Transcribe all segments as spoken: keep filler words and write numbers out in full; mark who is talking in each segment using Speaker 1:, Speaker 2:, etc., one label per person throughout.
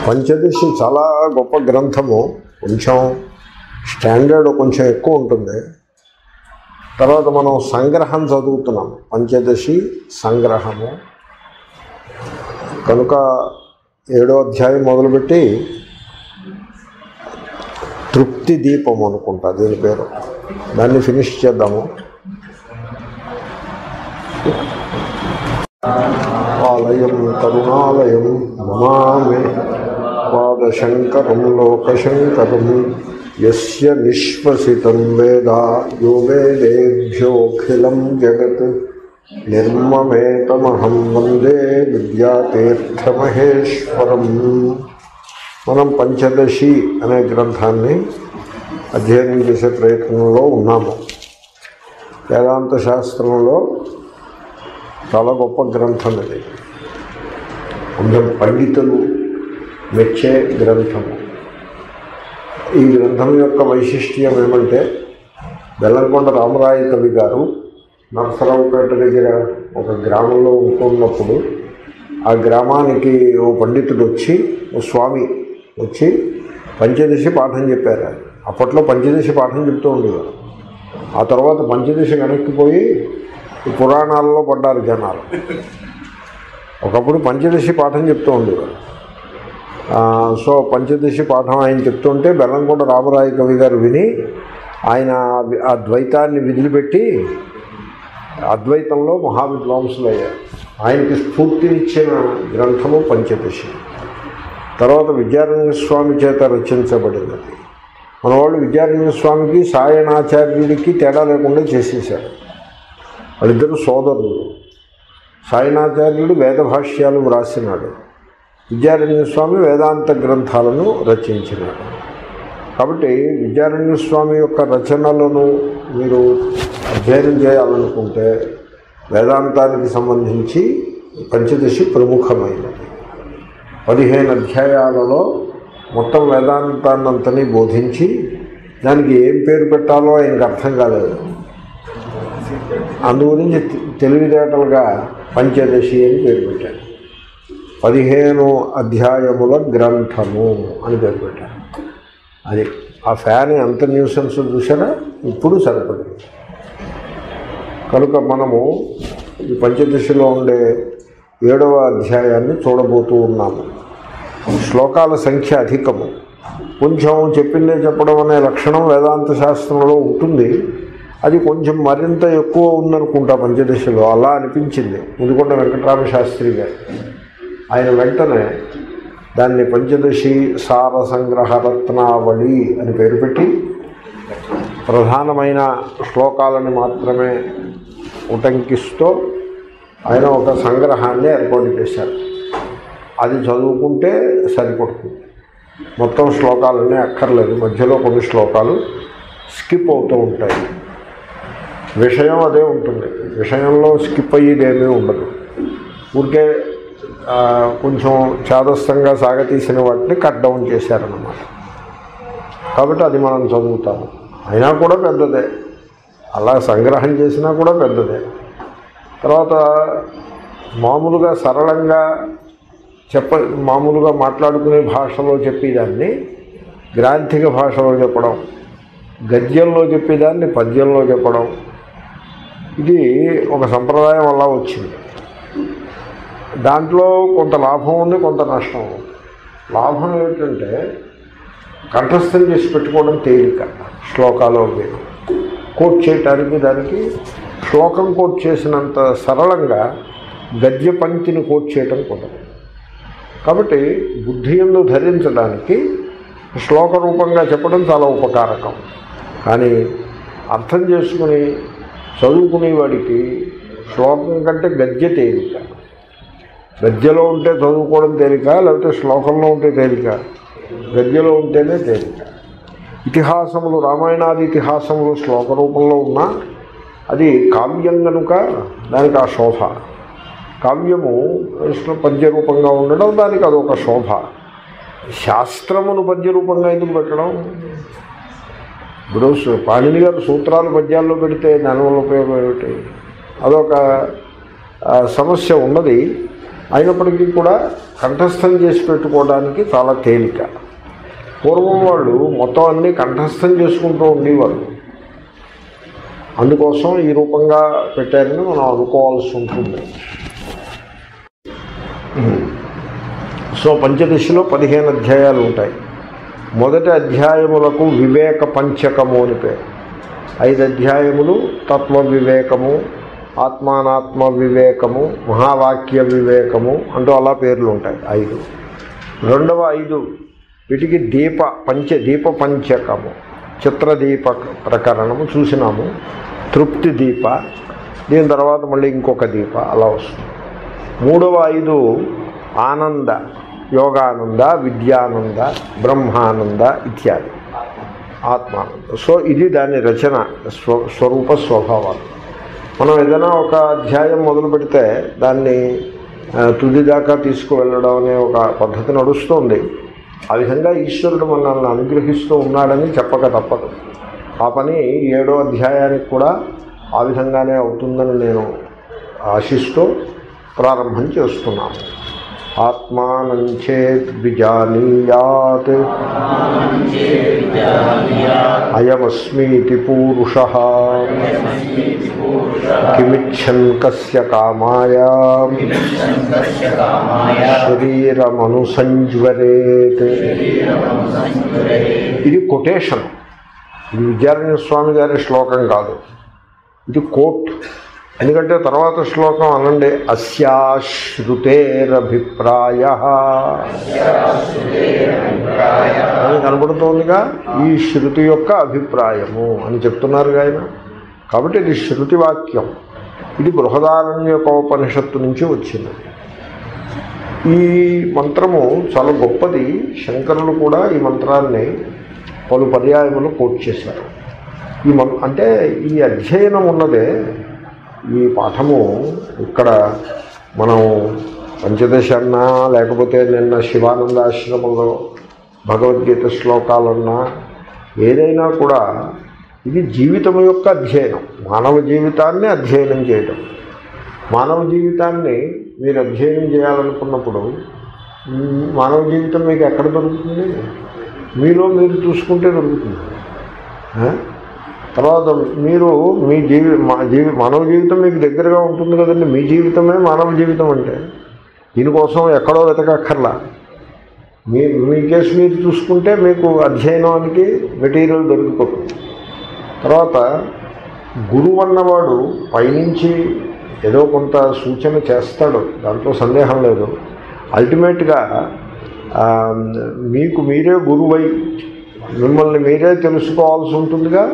Speaker 1: పంచదశి చాలా గొప్ప గ్రంథము. కొంచెం స్టాండర్డ్ కొంచెం ఎక్కువ ఉంటుంది. తర్వాత మనం సంగ్రహం చదువుతున్నాం, పంచదశి సంగ్రహము. కనుక ఏడో అధ్యాయం మొదలుపెట్టి తృప్తి దీపం అనుకుంటా దీని పేరు, దాన్ని ఫినిష్ చేద్దాము. ఆలయం కరుణాలయం నమామి పాదశంకరం లోకశంకరం యస్య నిశ్వసితం వేద యో వేదేభ్యోఖిలం జగత్ నిర్మమేతమహం వందే విద్యాతీర్థమహేశ్వరం. మనం పంచదశి అనే గ్రంథాన్ని అధ్యయనం చేసే ప్రయత్నంలో ఉన్నాము. వేదాంత శాస్త్రంలో చాలా గొప్ప గ్రంథం ఇది, కొంచెం పండితులు మెచ్చే గ్రంథము. ఈ గ్రంథం యొక్క వైశిష్ట్యం ఏమంటే, బెల్లంకొండ రామరాయ కవి గారు నరసరావుపేట దగ్గర ఒక గ్రామంలో ఉంటున్నప్పుడు ఆ గ్రామానికి ఓ పండితుడు వచ్చి, ఓ స్వామి వచ్చి పంచదశి పాఠం చెప్పారు. అప్పట్లో పంచదశి పాఠం చెప్తూ ఉండేవారు. ఆ తర్వాత పంచదశి వెనక్కిపోయి ఈ పురాణాలలో పడ్డారు జనాలు. ఒకప్పుడు పంచదశి పాఠం చెప్తూ ఉండేవారు. సో పంచదశి పాఠం ఆయన చెప్తుంటే బెల్లంకొండ రామరాయ కవి గారు విని ఆయన ఆ ద్వైతాన్ని విదిలిపెట్టి అద్వైతంలో మహావిద్వాంసులు అయ్యారు. ఆయనకి స్ఫూర్తినిచ్చిన గ్రంథము పంచదశి. తర్వాత విద్యారణ్య స్వామి చేత రచించబడింది. మన వాళ్ళు విద్యారణ్య స్వామికి సాయణాచార్యుడికి తేడా లేకుండా చేసేశారు. వాళ్ళిద్దరు సోదరులు. సాయణాచార్యుడు వేద భాష్యాలు వ్రాసినాడు, విద్యారణ్య స్వామి వేదాంత గ్రంథాలను రచించినాడు. కాబట్టి విద్యారణ్య స్వామి యొక్క రచనలను మీరు అధ్యయనం చేయాలనుకుంటే వేదాంతానికి సంబంధించి పంచదశి ప్రముఖమైనది. పదిహేను అధ్యాయాలలో మొత్తం వేదాంతాన్నంతని బోధించి దానికి ఏం పేరు పెట్టాలో ఆయనకు అర్థం కాలేదు. అందుగురించి తెలివితేటలుగా పంచదశి అని పేరు పెట్టారు. పదిహేను అధ్యాయముల గ్రంథము అని పేరు పెట్టారు. అది ఆ ఫ్యాన్ ఎంత న్యూసెన్స్ చూసారా, ఇప్పుడు సరిపడింది. కనుక మనము ఈ పంచదశిలో ఉండే ఏడవ అధ్యాయాన్ని చూడబోతూ ఉన్నాము. శ్లోకాల సంఖ్య అధికము. కొంచెం చెప్పిందే చెప్పడం అనే లక్షణం వేదాంత శాస్త్రంలో ఉంటుంది. అది కొంచెం మరింత ఎక్కువ ఉందనుకుంటా పంచదశిలో, అలా అనిపించింది ముదికొండ వెంకటరామ శాస్త్రి గారు. ఆయన వెంటనే దాన్ని పంచదశి సార సంగ్రహ రత్నావళి అని పేరు పెట్టి ప్రధానమైన శ్లోకాలను మాత్రమే ఉటంకిస్తూ ఆయన ఒక సంగ్రహాన్ని ఏర్పాటు చేశారు. అది చదువుకుంటే సరిపడుతుంది. మొత్తం శ్లోకాలన్నీ అక్కర్లేదు, మధ్యలో కొన్ని శ్లోకాలు స్కిప్ అవుతూ ఉంటాయి. విషయం అదే ఉంటుంది, విషయంలో స్కిప్ అయ్యేదేమీ ఉండదు. ఊరికే కొంచెం చాదస్తంగా సాగతీసిన వాటిని కట్ డౌన్ చేశారన్నమాట. కాబట్టి అది మనం చదువుతాము. అయినా కూడా పెద్దదే, అలా సంగ్రహం చేసినా కూడా పెద్దదే. తర్వాత మామూలుగా సరళంగా చెప్ప మామూలుగా మాట్లాడుకునే భాషలో చెప్పేదాన్ని గ్రాంథిక భాషలో చెప్పడం, గద్యంలో చెప్పేదాన్ని పద్యంలో చెప్పడం, ఇది ఒక సంప్రదాయం అలా వచ్చింది. దాంట్లో కొంత లాభం ఉంది, కొంత నష్టం ఉంది. లాభం ఏమిటంటే కంఠస్థం చేసి పెట్టుకోవడం తేలిక. శ్లోకాలు కోట్ చేయటానికి దానికి శ్లోకం కోట్ చేసినంత సరళంగా గద్య పంక్తిని కోట్ చేయటం కుదరదు. కాబట్టి బుద్ధి యందు ధరించడానికి శ్లోక రూపంగా చెప్పడం చాలా ఉపకారకం. కానీ అర్థం చేసుకుని చదువుకునేవాడికి శ్లోకం కంటే గద్య తేలిక. గద్యలో ఉంటే చదువుకోవడం తేలిక, లేకపోతే శ్లోకంలో ఉంటే తేలిక. గద్యలో ఉంటేనే తేలిక. ఇతిహాసములు, రామాయణాది ఇతిహాసములు శ్లోక రూపంలో ఉన్నా అది కావ్యం కనుక దానికి ఆ శోభ. కావ్యము పద్యరూపంగా ఉండడం దానికి అదొక శోభ. శాస్త్రమును పద్యరూపంగా ఎందుకు పెట్టడం? ఇప్పుడు పాణిని గారు సూత్రాలు పద్యాల్లో పెడితే దానివల్ల ఉపయోగం ఏమిటి? అదొక సమస్య ఉన్నది. అయినప్పటికీ కూడా కంఠస్థం చేసి పెట్టుకోవడానికి చాలా తేలిక. పూర్వం వాళ్ళు మొత్తం అన్నీ కంఠస్థం చేసుకుంటూ ఉండేవారు. అందుకోసం ఈ రూపంగా పెట్టారని మనం అనుకోవాల్సి ఉంటుంది. సో పంచదశలో పదిహేను అధ్యాయాలు ఉంటాయి. మొదటి అధ్యాయములకు వివేక పంచకము అని పేరు. ఐదు అధ్యాయములు తత్వ వివేకము, ఆత్మానాత్మ వివేకము, మహావాక్య వివేకము అంటూ అలా పేర్లు ఉంటాయి ఐదు. రెండవ ఐదు వీటికి దీప పంచ దీప పంచకము, చిత్రదీప ప్రకరణము చూసినాము, తృప్తి దీప, దీని తర్వాత మళ్ళీ ఇంకొక దీప అలా వస్తుంది. మూడవ ఐదు ఆనంద, యోగానంద, విద్యానంద, బ్రహ్మానంద ఇత్యాది, ఆత్మానంద. సో ఇది దాని రచన, స్వ స్వరూప స్వభావాలు. మనం ఏదైనా ఒక అధ్యాయం మొదలు పెడితే దాన్ని తుదిదాకా తీసుకువెళ్ళడం అనే ఒక పద్ధతి నడుస్తుంది. ఆ విధంగా ఈశ్వరుడు మనల్ని అనుగ్రహిస్తూ ఉన్నాడని చెప్పక తప్పదు. ఆ పని ఏడో అధ్యాయానికి కూడా ఆ విధంగానే అవుతుందని నేను ఆశిస్తూ ప్రారంభం చేస్తున్నాను. ఆత్మానం చేత్ విజానీయాత్ అయమస్మీతి పూరుషః కిమిచ్చన్ కస్య కామాయ శరీరమనుసంజ్వరేత్. ఇది కొటేషన్. ఇది విద్యారణ్య స్వామి గారి శ్లోకం కాదు, ఇది కోట్. ఎందుకంటే తర్వాత శ్లోకం అనండి, అస్యాశ్రుతేరభిప్రాయ అని కనబడుతోందిగా. ఈ శృతి యొక్క అభిప్రాయము అని చెప్తున్నారు ఆయన. కాబట్టి ఇది శృతి వాక్యం. ఇది బృహదారణ్యకోపనిషత్తు నుంచి వచ్చింది. ఈ మంత్రము చాలా గొప్పది. శంకరులు కూడా ఈ మంత్రాన్ని పలు పర్యాయములు కోట్ చేశారు. ఈ మం అంటే ఈ అధ్యయనం ఉన్నదే, ఈ పాఠము ఇక్కడ మనం పంచదశ అన్నా లేకపోతే నిన్న శివానంద ఆశ్రమంలో భగవద్గీత శ్లోకాలన్నా ఏదైనా కూడా ఇది జీవితం యొక్క అధ్యయనం. మానవ జీవితాన్ని అధ్యయనం చేయడం. మానవ జీవితాన్ని మీరు అధ్యయనం చేయాలనుకున్నప్పుడు మానవ జీవితం మీకు ఎక్కడ దొరుకుతుంది? మీలో మీరు చూసుకుంటే దొరుకుతుంది. తర్వాత మీరు మీ జీవి మా జీవి మానవ జీవితం మీకు దగ్గరగా ఉంటుంది కదండి. మీ జీవితమే మానవ జీవితం అంటే దీనికోసం ఎక్కడో వెతకక్కర్లా. మీ మీ కేసు మీరు చూసుకుంటే మీకు అధ్యయనానికి మెటీరియల్ దొరికిపోతుంది. తర్వాత గురువు అన్నవాడు పైనుంచి ఏదో కొంత సూచన చేస్తాడు, దాంట్లో సందేహం లేదు. అల్టిమేట్గా మీకు మీరే గురువై మిమ్మల్ని మీరే తెలుసుకోవాల్సి ఉంటుందిగా.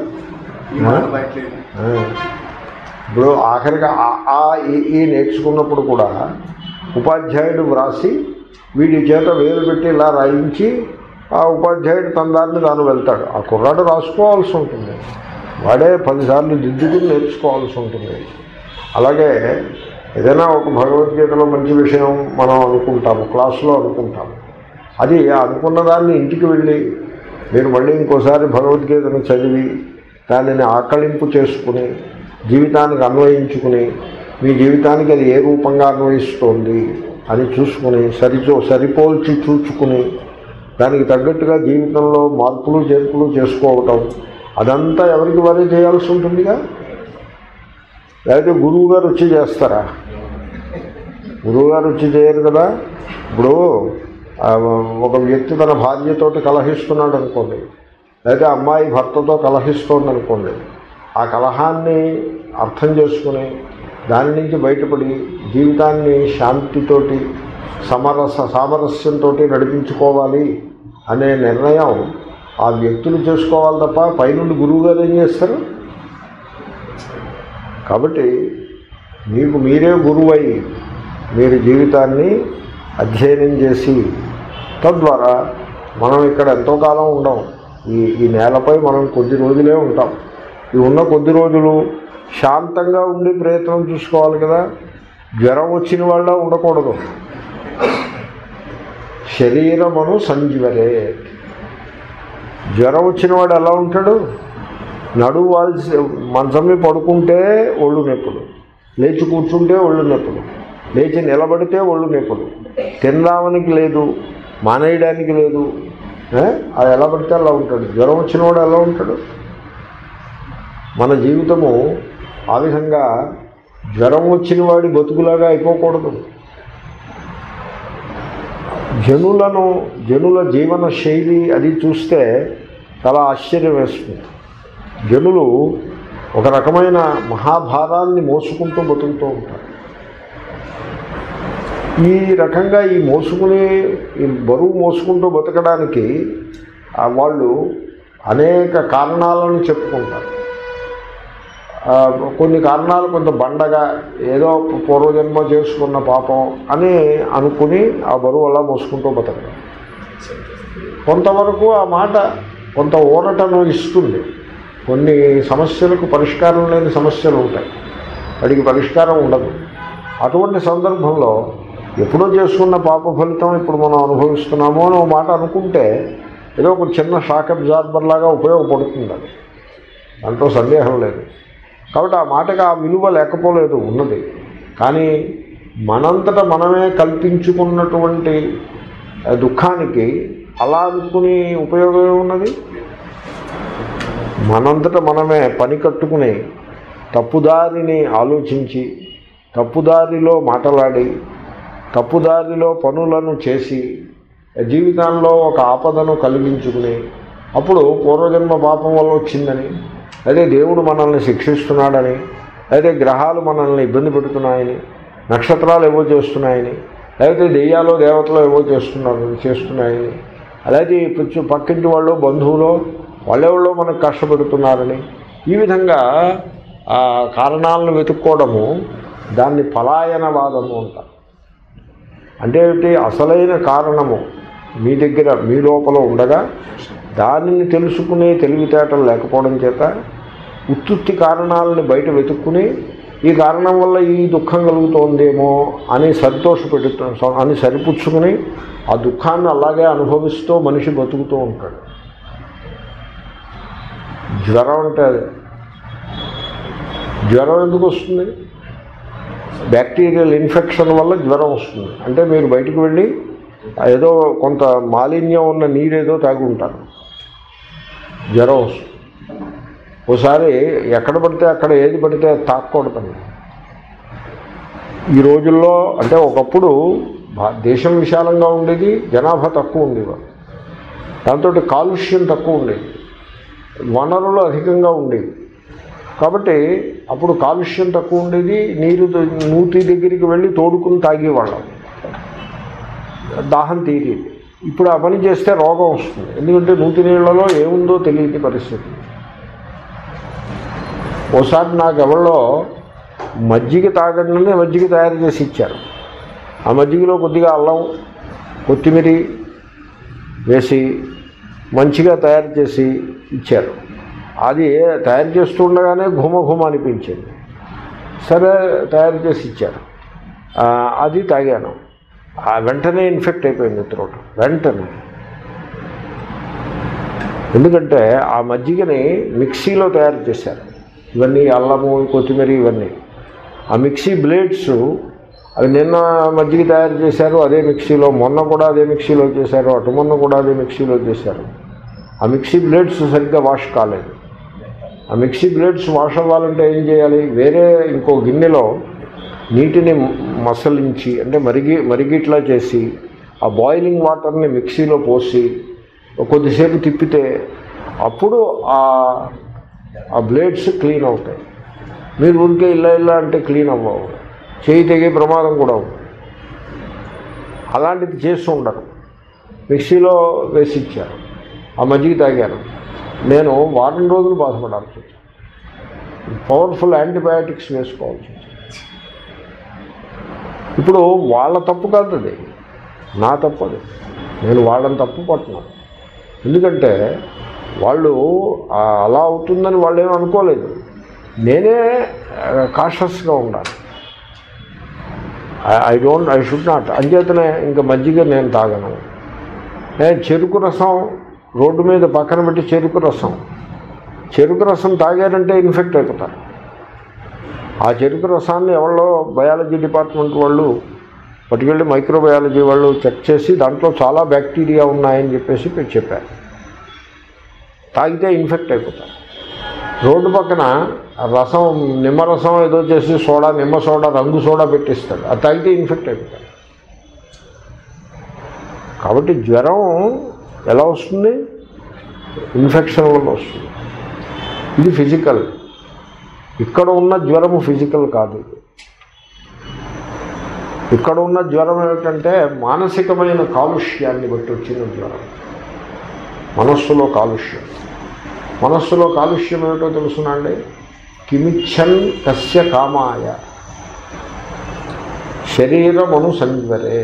Speaker 1: ఇప్పుడు ఆఖరిగా ఆ ఈ నేర్చుకున్నప్పుడు కూడా ఉపాధ్యాయుడు వ్రాసి వీడి చేత వేలు పెట్టి ఇలా రాయించి ఆ ఉపాధ్యాయుడు తన దారిని తాను వెళ్తాడు. ఆ కుర్రాడు రాసుకోవాల్సి ఉంటుంది, వాడే పదిసార్లు దిద్దుకుని నేర్చుకోవాల్సి ఉంటుంది. అలాగే ఏదైనా ఒక భగవద్గీతలో మంచి విషయం మనం అనుకుంటాము, క్లాసులో అనుకుంటాము. అది అనుకున్న దాన్ని ఇంటికి వెళ్ళి మీరు మళ్ళీ ఇంకోసారి భగవద్గీతను చదివి దానిని ఆకళింపు చేసుకుని జీవితానికి అన్వయించుకుని మీ జీవితానికి అది ఏ రూపంగా అన్వయిస్తోంది అని చూసుకుని సరిచో సరిపోల్చి చూచుకుని దానికి తగ్గట్టుగా జీవితంలో మార్పులు చేర్పులు చేసుకోవటం, అదంతా ఎవరికి వారే చేయాల్సి ఉంటుందిగా. లేకపోతే గురువు గారు వచ్చి చేస్తారా? గురువు గారు వచ్చి చేయరు కదా. ఇప్పుడు ఒక వ్యక్తి తన భార్యతోటి కలహిస్తున్నాడు అనుకోండి, లేదా అమ్మాయి భర్తతో కలహిస్తోంది అనుకోండి. ఆ కలహాన్ని అర్థం చేసుకుని దాని నుంచి బయటపడి జీవితాన్ని శాంతితోటి సమరస సామరస్యంతో నడిపించుకోవాలి అనే నిర్ణయం ఆ వ్యక్తులు చేసుకోవాలి తప్ప పైనుండి గురువు గారు ఏం చేస్తారు? కాబట్టి మీకు మీరే గురువై మీరు జీవితాన్ని అధ్యయనం చేసి తద్వారా మనం ఇక్కడ ఎంతో కాలం ఉండం. ఈ ఈ నేలపై మనం కొద్ది రోజులే ఉంటాం. ఈ ఉన్న కొద్ది రోజులు శాంతంగా ఉండి ప్రయత్నం చూసుకోవాలి కదా. జ్వరం వచ్చిన వాళ్ళ ఉండకూడదు. శరీరమును సంజీవరే. జ్వరం వచ్చిన వాడు ఎలా ఉంటాడు? నడువు వాల్సి మంచం మీద పడుకుంటే ఒళ్ళు నొప్పులు, లేచి కూర్చుంటే ఒళ్ళు నొప్పులు, లేచి నిలబడితే ఒళ్ళు నొప్పులు, తినడానికి లేదు, మానేయడానికి లేదు. అది ఎలా పడితే అలా ఉంటాడు. జ్వరం వచ్చిన వాడు ఎలా ఉంటాడు? మన జీవితము ఆ విధంగా జ్వరం వచ్చిన వాడి బతుకులాగా అయిపోకూడదు. జనులను జనుల జీవన శైలి అది చూస్తే చాలా ఆశ్చర్యం వేస్తుంది. జనులు ఒక రకమైన మహాభారాన్ని మోసుకుంటూ బతుకుతూ ఉంటారు. ఈ రకంగా ఈ మోసుకుని ఈ బరువు మోసుకుంటూ బతకడానికి వాళ్ళు అనేక కారణాలను చెప్పుకుంటారు. కొన్ని కారణాలు కొంత బండగా ఏదో పూర్వజన్మ చేసుకున్న పాపం అని అనుకుని ఆ బరువు అలా మోసుకుంటూ బతకడం. కొంతవరకు ఆ మాట కొంత ఊరటను ఇస్తుంది. కొన్ని సమస్యలకు పరిష్కారం లేని సమస్యలు ఉంటాయి, వాటికి పరిష్కారం ఉండదు. అటువంటి సందర్భంలో ఎప్పుడో చేసుకున్న పాప ఫలితం ఇప్పుడు మనం అనుభవిస్తున్నామో అని ఒక మాట అనుకుంటే ఏదో ఒక చిన్న షాక్ అబ్జార్బర్ లాగా ఉపయోగపడుతుంది. అది దాంట్లో సందేహం లేదు. కాబట్టి ఆ మాటకి ఆ విలువ లేకపోలేదు, ఉన్నది. కానీ మనంతట మనమే కల్పించుకున్నటువంటి దుఃఖానికి అలా అనుకుని ఉపయోగం ఏమున్నది? మనంతట మనమే పని కట్టుకుని తప్పుదారిని ఆలోచించి తప్పుదారిలో మాటలాడి తప్పుదారిలో పనులను చేసి జీవితాల్లో ఒక ఆపదను కలిగించుకుని అప్పుడు పూర్వజన్మ పాపం వల్ల వచ్చిందని, అదే దేవుడు మనల్ని శిక్షిస్తున్నాడని, అయితే గ్రహాలు మనల్ని ఇబ్బంది పెడుతున్నాయని, నక్షత్రాలు ఏవో చేస్తున్నాయని, లేకపోతే దెయ్యాలు దేవతలు ఏవో చేస్తున్నారు చేస్తున్నాయని, అలాగే పక్కింటి వాళ్ళు బంధువులు వాళ్ళెవళ్ళో మనకు కష్టపెడుతున్నారని, ఈ విధంగా ఆ కారణాలను వెతుక్కోవడము దాన్ని పలాయనవాదము అంటారు. అంటే ఏమిటి? అసలైన కారణము మీ దగ్గర మీ లోపల ఉండగా దానిని తెలుసుకునే తెలివితేటలు లేకపోవడం చేత ఉత్తుత్తి కారణాలని బయట వెతుక్కుని ఈ కారణం వల్ల ఈ దుఃఖం కలుగుతోందేమో అని సంతోషపెడుతూ అని సరిపుచ్చుకుని ఆ దుఃఖాన్ని అలాగే అనుభవిస్తూ మనిషి బతుకుతూ ఉంటాడు. జ్వరం అంటే అదే. జ్వరం ఎందుకు వస్తుంది? బ్యాక్టీరియల్ ఇన్ఫెక్షన్ వల్ల జ్వరం వస్తుంది. అంటే మీరు బయటికి వెళ్ళి ఏదో కొంత మాలిన్యం ఉన్న నీరేదో తాగి ఉంటారు, జ్వరం వస్తుంది. ఓసారి ఎక్కడ పడితే అక్కడ ఏది పడితే తాగకూడదండి. ఈ రోజుల్లో అంటే ఒకప్పుడు దేశం విశాలంగా ఉండేది, జనాభా తక్కువ ఉండేవారు, దాంతో కాలుష్యం తక్కువ ఉండేది, వనరులు అధికంగా ఉండేవి. కాబట్టి అప్పుడు కాలుష్యం తక్కువ ఉండేది, నీరు నూతి దగ్గరికి వెళ్ళి తోడుకుని తాగేవాళ్ళం, దాహం తీరేది. ఇప్పుడు ఆ పని చేస్తే రోగం వస్తుంది, ఎందుకంటే నూతి నీళ్లలో ఏముందో తెలియని పరిస్థితి. ఓసారి నాకు ఎవరిలో మజ్జిగ తాగండి మజ్జిగ తయారు చేసి ఇచ్చారు. ఆ మజ్జిగలో కొద్దిగా అల్లం కొత్తిమీర వేసి మంచిగా తయారు చేసి ఇచ్చారు. అది తయారు చేస్తుండగానే ఘుమ ఘుమ అనిపించింది. సరే తయారు చేసి ఇచ్చారు, అది తాగాను. ఆ వెంటనే ఇన్ఫెక్ట్ అయిపోయింది త్రోట్, వెంటనే. ఎందుకంటే ఆ మజ్జిగని మిక్సీలో తయారు చేశారు, ఇవన్నీ అల్లము కొత్తిమీర ఇవన్నీ. ఆ మిక్సీ బ్లేడ్స్ అవి నిన్న మజ్జిగ తయారు చేశారు అదే మిక్సీలో, మొన్న కూడా అదే మిక్సీలో చేశారు, అటు మొన్న కూడా అదే మిక్సీలో చేశారు. ఆ మిక్సీ బ్లేడ్స్ సరిగ్గా వాష్ కాలేదు. ఆ మిక్సీ బ్లేడ్స్ వాష్ అవ్వాలంటే ఏం చేయాలి? వేరే ఇంకో గిన్నెలో నీటిని మసలించి అంటే మరిగి మరిగిట్లా చేసి ఆ బాయిలింగ్ వాటర్ని మిక్సీలో పోసి కొద్దిసేపు తిప్పితే అప్పుడు ఆ బ్లేడ్స్ క్లీన్ అవుతాయి. మీరు ఊరికే ఇలా ఇలా అంటే క్లీన్ అవ్వవు, చేయి తెగే ప్రమాదం కూడా ఉంది. అలాంటిది చేస్తూ ఉండరు, మిక్సీలో వేసి ఇచ్చారు. ఆ మజ్జిగ తాగాను, నేను వారం రోజులు బాధపడాల్సి వచ్చింది, పవర్ఫుల్ యాంటీబయాటిక్స్ వేసుకోవాల్సి వచ్చింది. ఇప్పుడు వాళ్ళ తప్పు కాదు, అది నా తప్పు. అది నేను వాళ్ళని తప్పు పట్టున్నాను. ఎందుకంటే వాళ్ళు అలా అవుతుందని వాళ్ళు ఏమీ అనుకోలేదు, నేనే కాషస్గా ఉండాలి. I don't I should not. అంచేతనే ఇంకా మజ్జిగ నేను తాగను. నేను చెరుకు రసం రోడ్డు మీద పక్కన పెట్టి చెరుకు రసం చెరుకు రసం తాగారంటే ఇన్ఫెక్ట్ అయిపోతారు. ఆ చెరుకు రసాన్ని ఎవరో బయాలజీ డిపార్ట్మెంట్ వాళ్ళు పట్టుకెళ్ళి మైక్రోబయాలజీ వాళ్ళు చెక్ చేసి దాంట్లో చాలా బ్యాక్టీరియా ఉన్నాయని చెప్పేసి చెప్పారు. తాగితే ఇన్ఫెక్ట్ అయిపోతారు. రోడ్డు పక్కన రసం నిమ్మరసం ఏదో చేసి సోడా నిమ్మ సోడా రంగు సోడా పెట్టిస్తాడు, అది తాగితే ఇన్ఫెక్ట్ అయిపోతాడు. కాబట్టి జ్వరం ఎలా వస్తుంది? ఇన్ఫెక్షన్ వల్ల వస్తుంది. ఇది ఫిజికల్. ఇక్కడ ఉన్న జ్వరము ఫిజికల్ కాదు. ఇక్కడ ఉన్న జ్వరం ఏమిటంటే మానసికమైన కాలుష్యాన్ని బట్టి వచ్చిన జ్వరం. మనస్సులో కాలుష్యం. మనస్సులో కాలుష్యం ఏమిటో తెలుసునండి. కిమిచ్చన్ కస్య కామాయ శరీరమను సంజ్వరే.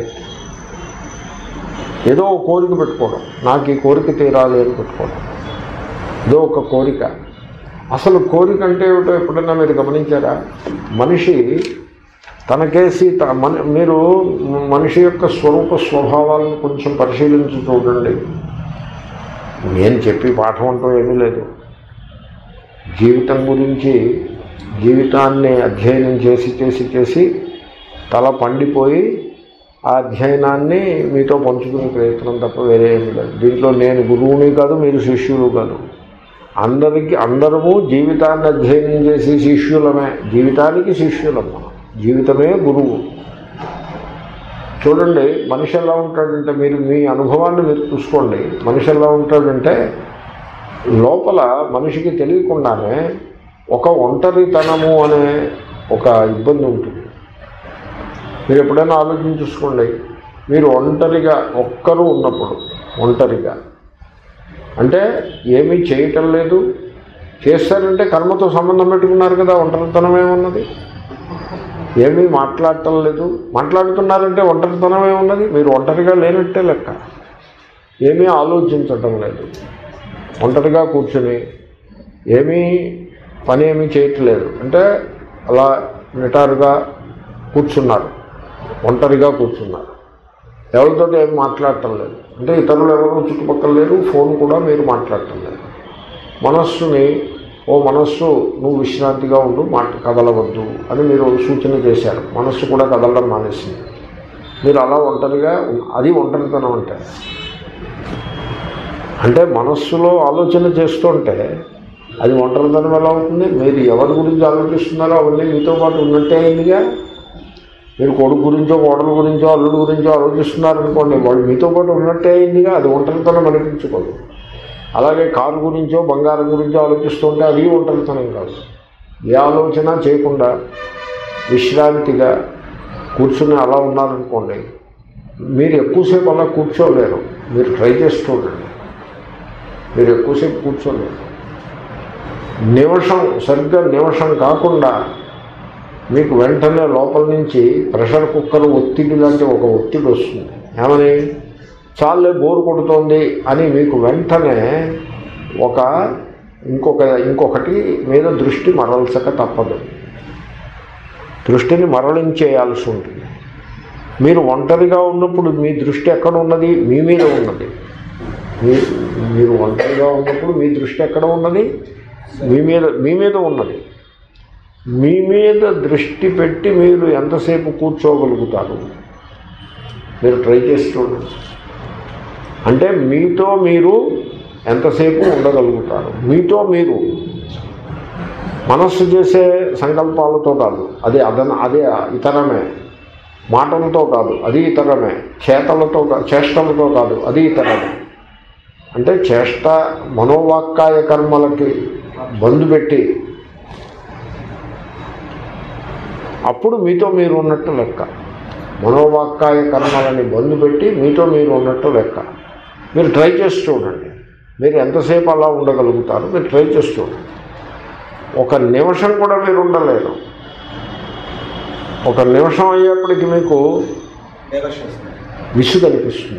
Speaker 1: ఏదో ఒక కోరిక పెట్టుకోవడం, నాకు ఈ కోరిక తీరాలి అని పెట్టుకోవడం, ఏదో ఒక కోరిక. అసలు కోరిక అంటే ఏమిటో ఎప్పుడైనా మీరు గమనించారా? మనిషి తనకేసి మన మీరు మనిషి యొక్క స్వరూప స్వభావాలను కొంచెం పరిశీలించి చూడండి. నేను చెప్పి పాఠం అంటూ ఏమీ లేదు. జీవితం గురించి జీవితాన్ని అధ్యయనం చేసి చేసి చేసి తల పండిపోయి ఆ అధ్యయనాన్ని మీతో పంచుకునే ప్రయత్నం తప్ప వేరే ఏమి లేదు. దీంట్లో నేను గురువుని కాదు, మీరు శిష్యులు కాదు. అందరికీ అందరము జీవితాన్ని అధ్యయనం చేసి శిష్యులమే. జీవితానికి శిష్యులమ్మ. జీవితమే గురువు. చూడండి మనిషి ఎలా ఉంటాడంటే, మీరు మీ అనుభవాన్ని మీరు చూసుకోండి. మనిషి ఎలా ఉంటాడంటే లోపల మనిషికి తెలియకుండానే ఒక ఒంటరితనము అనే ఒక ఇబ్బంది ఉంటుంది. మీరు ఎప్పుడైనా ఆలోచన చూసుకోండి. మీరు ఒంటరిగా ఒక్కరు ఉన్నప్పుడు, ఒంటరిగా అంటే ఏమీ చేయటం లేదు, చేస్తారంటే కర్మతో సంబంధం పెట్టుకున్నారు కదా, ఒంటరితనం ఏమున్నది? ఏమీ మాట్లాడటం లేదు, మాట్లాడుతున్నారంటే ఒంటరితనం ఏమున్నది? మీరు ఒంటరిగా లేనట్టే లెక్క. ఏమీ ఆలోచించటం లేదు, ఒంటరిగా కూర్చుని ఏమీ పని ఏమీ చేయట్లేదు అంటే అలా నిటారుగా కూర్చున్నారు, ఒంటరిగా కూర్చున్నారు. ఎవరితో ఏమి మాట్లాడటం లేదు అంటే ఇతరులు ఎవరు చుట్టుపక్కల లేరు, ఫోన్ కూడా మీరు మాట్లాడటం లేదు. మనస్సుని, ఓ మనస్సు నువ్వు విశ్రాంతిగా ఉండు, మాట కదలవద్దు అని మీరు సూచన చేశారు. మనస్సు కూడా కదలడం మానేసింది. మీరు అలా ఒంటరిగా, అది ఒంటరితనం అంటే. అంటే మనస్సులో ఆలోచన చేస్తుంటే అది ఒంటరితనం ఎలా అవుతుంది? మీరు ఎవరి గురించి ఆలోచిస్తున్నారో అవన్నీ మీతో పాటు ఉన్నట్టే అయిందిగా. మీరు కొడుకు గురించో కోడల గురించో అల్లుడి గురించో ఆలోచిస్తున్నారనుకోండి, వాళ్ళు మీతో పాటు ఉన్నట్టే అయిందిగా. అది ఒంటరితనం అనిపించుకోదు. అలాగే కారు గురించో బంగారం గురించో ఆలోచిస్తుంటే అది ఒంటరితనం కాదు. ఏ ఆలోచన చేయకుండా విశ్రాంతిగా కూర్చుని అలా ఉన్నారనుకోండి, మీరు ఎక్కువసేపు అలా కూర్చోలేరు. మీరు ట్రై చేసి చూడండి. మీరు ఎక్కువసేపు కూర్చోలేరు. నిమిషం, సరిగ్గా నిమిషం కాకుండా మీకు వెంటనే లోపల నుంచి ప్రెషర్ కుక్కర్ ఒత్తిడి లాంటి ఒక ఒత్తిడి వస్తుంది. ఏమని? చాలే బోరు కొడుతోంది అని మీకు వెంటనే ఒక ఇంకొక ఇంకొకటి మీద దృష్టి మరల్చక తప్పదు. దృష్టిని మరలించేయాల్సి ఉంటుంది. మీరు ఒంటరిగా ఉన్నప్పుడు మీ దృష్టి ఎక్కడ ఉన్నది? మీ మీద ఉన్నది. మీ మీరు ఒంటరిగా ఉన్నప్పుడు మీ దృష్టి ఎక్కడ ఉన్నది? మీ మీద మీ మీద ఉన్నది. మీ మీద దృష్టి పెట్టి మీరు ఎంతసేపు కూర్చోగలుగుతారు? మీరు ట్రై చేసి చూడండి. అంటే మీతో మీరు ఎంతసేపు ఉండగలుగుతారు? మీతో మీరు. మనస్సు చేసే సంకల్పాలతో కాదు, అది అదన అదే ఇతరమే. మాటలతో కాదు, అది ఇతరమే. చేతలతో చేష్టలతో కాదు, అది ఇతరమే. అంటే చేష్ట మనోవాక్కాయ కర్మలకి బంధు పెట్టి అప్పుడు మీతో మీరు ఉన్నట్టు లెక్క. మనోవాక్కాయ కర్మలని బంధు పెట్టి మీతో మీరు ఉన్నట్టు లెక్క. మీరు ట్రై చేసి చూడండి. మీరు ఎంతసేపు అలా ఉండగలుగుతారు? మీరు ట్రై చేసి చూడండి. ఒక నిమిషం కూడా మీరు ఉండలేరు. ఒక నిమిషం అయ్యేప్పటికి మీకు విసుగు అనిపిస్తుంది.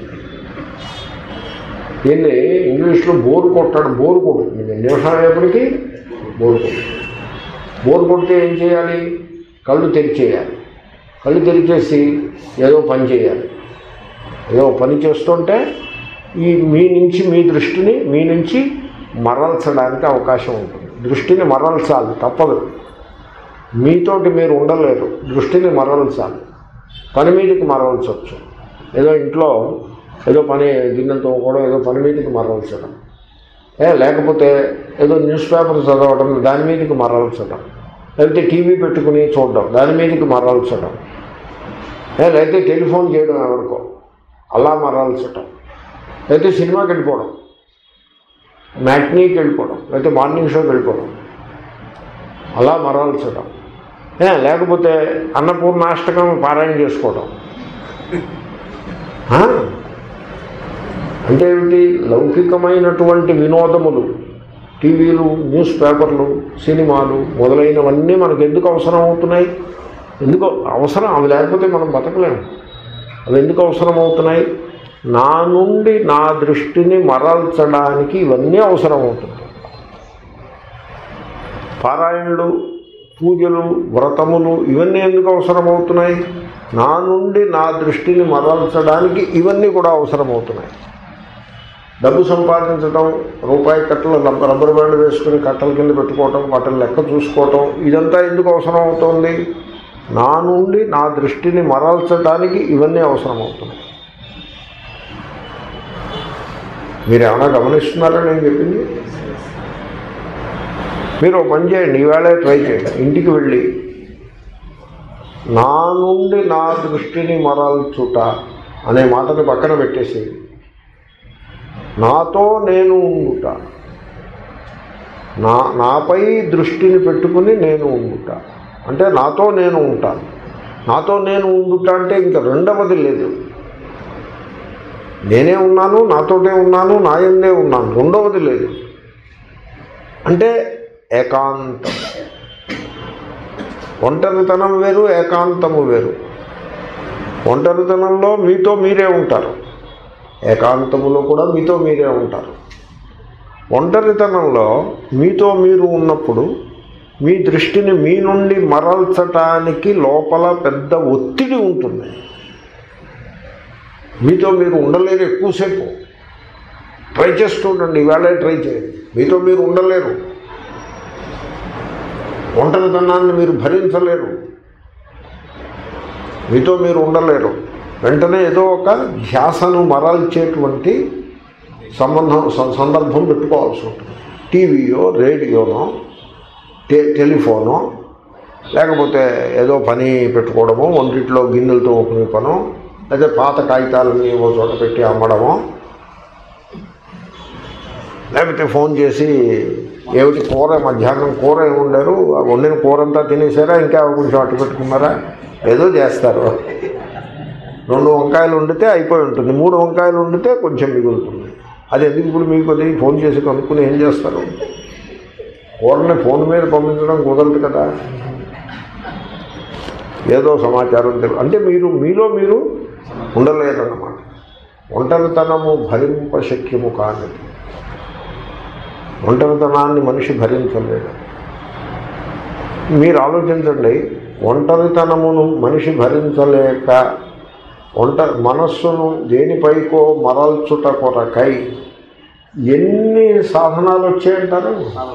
Speaker 1: దీన్ని ఇంగ్లీష్లో బోరు కొట్టడం, బోరు కొడుతుంది. నిమిషం అయ్యేప్పటికీ బోరు కొడుతుంది. బోరు కొడితే ఏం చేయాలి? కళ్ళు తెరిచేయాలి. కళ్ళు తెరిచేసి ఏదో పని చేయాలి. ఏదో పని చేస్తుంటే ఈ మీ నుంచి మీ దృష్టిని మీ నుంచి మరల్చడానికి అవకాశం ఉంటుంది. దృష్టిని మరల్చాలి, తప్పదు. మీతోటి మీరు ఉండలేరు, దృష్టిని మరల్చాలి. పని మీదకి మరల్చవచ్చు. ఏదో ఇంట్లో ఏదో పని గిన్నెలతో కూడా ఏదో పని మీదకి మరల్చడం, ఏ లేకపోతే ఏదో న్యూస్ పేపర్ చదవడం దాని మీదకి మరల్చడం, లేకపోతే టీవీ పెట్టుకుని చూడడం దాని మీదకి మరల్చడం, ఏ లేకపోతే టెలిఫోన్ చేయడం ఎవరికో అలా మరల్చడం, లేకపోతే సినిమాకి వెళ్ళిపోవడం, మ్యాట్నీకి వెళ్ళిపోవడం, లేకపోతే మార్నింగ్ షోకి వెళ్ళిపోవడం అలా మరల్చడం, ఏ లేకపోతే అన్నపూర్ణాష్టకం పారాయణ చేసుకోవడం. అంటే ఏమిటి? లౌకికమైనటువంటి వినోదములు, టీవీలు, న్యూస్ పేపర్లు, సినిమాలు మొదలైనవన్నీ మనకు ఎందుకు అవసరం అవుతున్నాయి? ఎందుకు అవసరం? అవి లేకపోతే మనం బతకలేము. అవి ఎందుకు అవసరం అవుతున్నాయి? నా నుండి నా దృష్టిని మరల్చడానికి ఇవన్నీ అవసరం అవుతున్నాయి. పారాయణలు, పూజలు, వ్రతములు ఇవన్నీ ఎందుకు అవసరం అవుతున్నాయి? నా నుండి నా దృష్టిని మరల్చడానికి ఇవన్నీ కూడా అవసరం అవుతున్నాయి. డబ్బు సంపాదించడం, రూపాయి కట్టలు రబ్బర్ బ్యాండ్ వేసుకుని కట్టల కింద పెట్టుకోవటం, వాటిని లెక్క చూసుకోవటం, ఇదంతా ఎందుకు అవసరం అవుతుంది? నా నుండి నా దృష్టిని మరల్చడానికి ఇవన్నీ అవసరం అవుతున్నాయి. మీరు ఏమైనా గమనిస్తున్నారా నేను చెప్పింది? మీరు పని చేయండి, ఈవేళ ట్రై చేయండి. ఇంటికి వెళ్ళి నా నుండి నా దృష్టిని మరల్చుట అనే మాటని పక్కన పెట్టేసి నాతో నేను ఉండుట, నా నాపై దృష్టిని పెట్టుకుని నేను ఉండుట అంటే నాతో నేను ఉంటాను. నాతో నేను ఉండుట అంటే ఇంకా రెండవది లేదు. నేనే ఉన్నాను, నాతోటే ఉన్నాను, నాయందే ఉన్నాను, రెండవది లేదు. అంటే ఏకాంతం. ఒంటరితనం వేరు, ఏకాంతము వేరు. ఒంటరితనంలో మీతో మీరే ఉంటారు, ఏకాంతములో కూడా మీతో మీరే ఉంటారు. ఒంటరితనంలో మీతో మీరు ఉన్నప్పుడు మీ దృష్టిని మీ నుండి మరల్చటానికి లోపల పెద్ద ఒత్తిడి ఉంటుంది. మీతో మీరు ఉండలేరు ఎక్కువసేపు. ట్రై చేస్తూ ఉండండి, ఈవేళ ట్రై చేయండి. మీతో మీరు ఉండలేరు, ఒంటరితనాన్ని మీరు భరించలేరు, మీతో మీరు ఉండలేరు. వెంటనే ఏదో ఒక ధ్యాసను మరల్చేటువంటి సంబంధం సందర్భం పెట్టుకోవాల్సి ఉంటుంది. టీవీయో, రేడియోనో, టె టెలిఫోనో, లేకపోతే ఏదో పని పెట్టుకోవడమో, వంటిట్లో గిన్నెలతో ఒప్పుకునే పనో, లేదా పాత కాగితాలని ఏవో చోట పెట్టి అమ్మడమో, లేకపోతే ఫోన్ చేసి ఏమిటి కూర, మధ్యాహ్నం కూర ఏమి వండారు, వండిన కూర అంతా తినేసారా, ఇంకా కొంచెం అట్టు పెట్టుకున్నారా, ఏదో చేస్తారు. రెండు వంకాయలు వండితే అయిపోయి ఉంటుంది, మూడు వంకాయలు వండితే కొంచెం మిగులుతుంది. అది ఎందుకు ఇప్పుడు మీకు అది ఫోన్ చేసి కనుక్కుని ఏం చేస్తారు? కూరని ఫోన్ మీద పంపించడం కుదరదు కదా. ఏదో సమాచారం తెలుసు అంటే మీరు మీలో మీరు ఉండలేరన్నమాట. ఒంటరితనము భరింపశక్యము కానిది. ఒంటరితనాన్ని మనిషి భరించలేడు. మీరు ఆలోచించండి, ఒంటరితనమును మనిషి భరించలేక ఒంట మనస్సును దేనిపైకో మరల్చుట కొరకై ఎన్ని సాధనాలు వచ్చాయంటారు.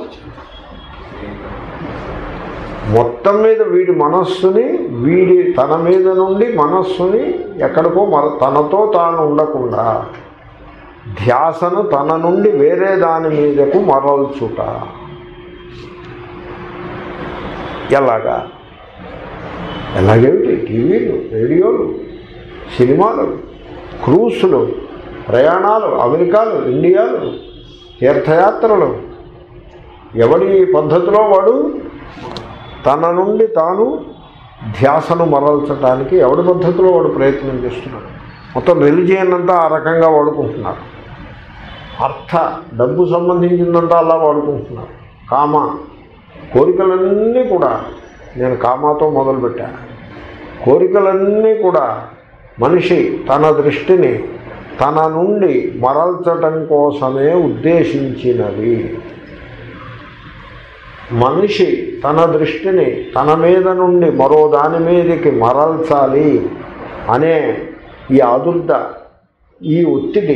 Speaker 1: మొత్తం మీద వీడి మనస్సుని, వీడి తన మీద నుండి మనస్సుని ఎక్కడికో మర తనతో తాను ఉండకుండా ధ్యాసను తన నుండి వేరే దాని మీదకు మరల్చుట. ఎలాగా? ఎలాగేమిటి? టీవీలు, రేడియోలు, సినిమాలు, క్రూసులు, ప్రయాణాలు, అమెరికాలు, ఇండియాలు, తీర్థయాత్రలు, ఎవడి పద్ధతిలో వాడు తన నుండి తాను ధ్యాసను మరల్చడానికి ఎవడి పద్ధతిలో వాడు ప్రయత్నం చేస్తున్నాడు. మొత్తం రిలిజియన్ అంతా ఆ రకంగా వాడుకుంటున్నారు. అర్థ డబ్బు సంబంధించిందంతా అలా వాడుకుంటున్నారు. కామ కోరికలన్నీ కూడా, నేను కామాతో మొదలుపెట్టాను, కోరికలన్నీ కూడా మనిషి తన దృష్టిని తన నుండి మరల్చటం కోసమే ఉద్దేశించినవి. మనిషి తన దృష్టిని తన మీద నుండి మరో దాని మీదకి మరల్చాలి అనే ఈ ఆదుర్ద, ఈ ఒత్తిడి,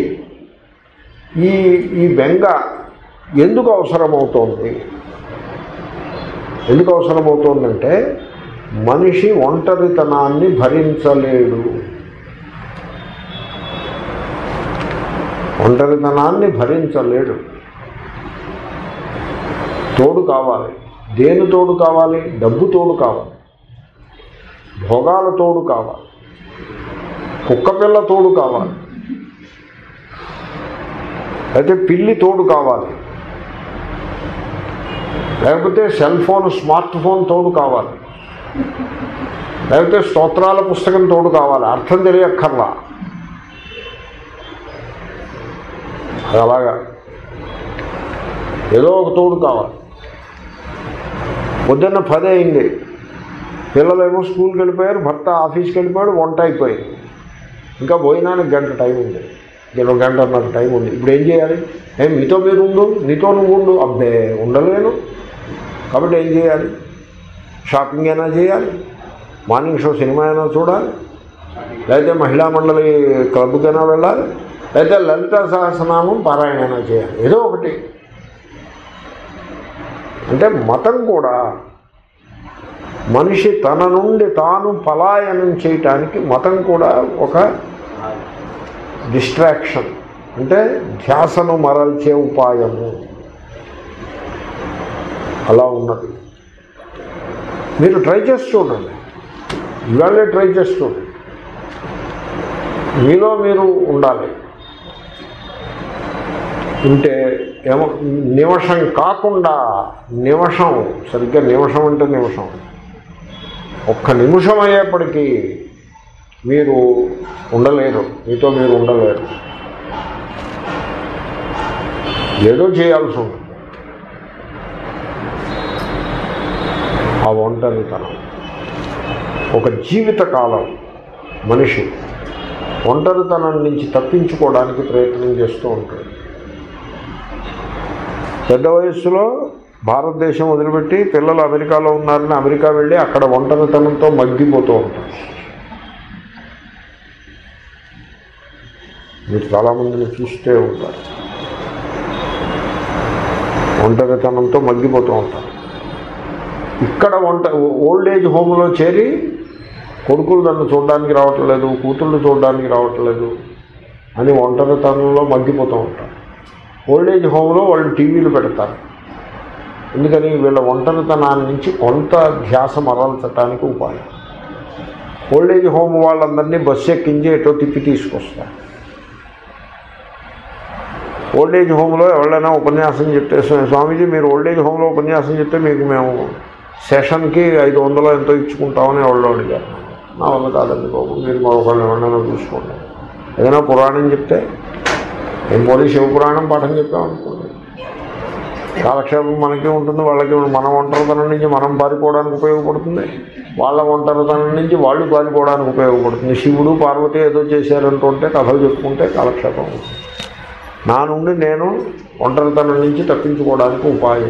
Speaker 1: ఈ ఈ బెంగ ఎందుకు అవసరమవుతోంది? ఎందుకు అవసరమవుతోందంటే మనిషి ఒంటరితనాన్ని భరించలేడు. ఒంటరితనాన్ని భరించలేడు. తోడు కావాలి. దేని తోడు కావాలి? డబ్బు తోడు కావాలి, భోగాల తోడు కావాలి, కుక్కపిల్ల తోడు కావాలి, అయితే పిల్లి తోడు కావాలి, లేకపోతే సెల్ ఫోన్ స్మార్ట్ ఫోన్ తోడు కావాలి, లేకపోతే స్తోత్రాల పుస్తకం తోడు కావాలి. అర్థం తెలియక్కర్లా. అది అలాగా ఏదో ఒక తోడు కావాలి. పొద్దున్న పది అయింది, పిల్లలేమో స్కూల్కి వెళ్ళిపోయారు, భర్త ఆఫీస్కి వెళ్ళిపోయాడు, వంట అయిపోయింది, ఇంకా భోజనానికి గంట టైం ఉంది, ఇరవై గంటన్నర టైం ఉంది. ఇప్పుడు ఏం చేయాలి? ఏం మీతో మీరు ఉండు, నీతో నువ్వు ఉండు. అబ్బే ఉండలేను. కాబట్టి ఏం చేయాలి? షాపింగ్ అయినా చేయాలి, మార్నింగ్ షో సినిమా అయినా చూడాలి, లేకపోతే మహిళా మండలి క్లబ్కైనా వెళ్ళాలి, లేకపోతే లలిత సహస్రనామం పారాయణ చేయాలి. ఏదో ఒకటి. అంటే మతం కూడా మనిషి తన నుండి తాను పలాయనం చేయటానికి మతం కూడా ఒక డిస్ట్రాక్షన్, అంటే ధ్యాసను మరల్చే ఉపాయము అలా ఉన్నది. మీరు ట్రై చేసి చూడండి, ఇవాళే ట్రై చేసి చూడండి. మీలో మీరు ఉండాలి. ఉంటే ఏమో నిమిషం కాకుండా, నిమిషం సరిగ్గా నిమిషం అంటే నిమిషం, ఒక్క నిమిషం అయ్యేప్పటికీ మీరు ఉండలేరు, మీతో మీరు ఉండలేరు. ఏదో చేయాల్సి ఉంటుంది. ఆ ఒంటరితనం ఒక జీవితకాలం మనిషి ఒంటరితనం నుంచి తప్పించుకోవడానికి ప్రయత్నం చేస్తూ ఉంటాడు. పెద్ద వయస్సులో భారతదేశం వదిలిపెట్టి పిల్లలు అమెరికాలో ఉన్నారని అమెరికా వెళ్ళి అక్కడ ఒంటరితనంతో మగ్గిపోతూ ఉంటారు. మీరు చాలామందిని చూస్తే ఉంటారు, ఒంటరితనంతో మగ్గిపోతూ ఉంటారు. ఇక్కడ వంట ఓల్డ్ ఏజ్ హోమ్లో చేరి కొడుకులు నన్ను చూడడానికి రావట్లేదు, కూతుళ్ళు చూడడానికి రావట్లేదు అని ఒంటరితనంలో మగ్గిపోతూ ఉంటారు. ఓల్డ్ ఏజ్ హోమ్లో వాళ్ళు టీవీలు పెడతారు. ఎందుకని? వీళ్ళ ఒంటరితనాన్ని నుంచి కొంత ధ్యాస మరల్చడానికి ఉపాయం. ఓల్డ్ ఏజ్ హోమ్ వాళ్ళందరినీ బస్సు ఎక్కించి ఎటో తిప్పి తీసుకొస్తారు. ఓల్డ్ ఏజ్ హోమ్లో ఎవరైనా ఉపన్యాసం చెప్తే, స్వామీజీ మీరు ఓల్డ్ ఏజ్ హోమ్లో ఉపన్యాసం చెప్తే మీకు మేము సెషన్కి ఐదు వందలు ఎంతో ఇచ్చుకుంటామని ఎవరో అడిగారు. నా వల్ల కాదండి బాబు, మీరు మరొకళ్ళు ఎవరైనా చూసుకోండి. ఏదైనా పురాణం చెప్తే, ఏం పోనీ శివపురాణం పాఠం చెప్పామనుకోండి, కాలక్షేపం మనకి ఉంటుంది, వాళ్ళకి మన ఒంటరితనం నుంచి మనం పారిపోవడానికి ఉపయోగపడుతుంది, వాళ్ళ ఒంటరితనం నుంచి వాళ్ళు పారిపోవడానికి ఉపయోగపడుతుంది. శివుడు పార్వతి ఏదో చేశారంటుంటే కథలు చెప్పుకుంటే కాలక్షేపం. నా నుండి నేను ఒంటరితనం నుంచి తప్పించుకోవడానికి ఉపాయం.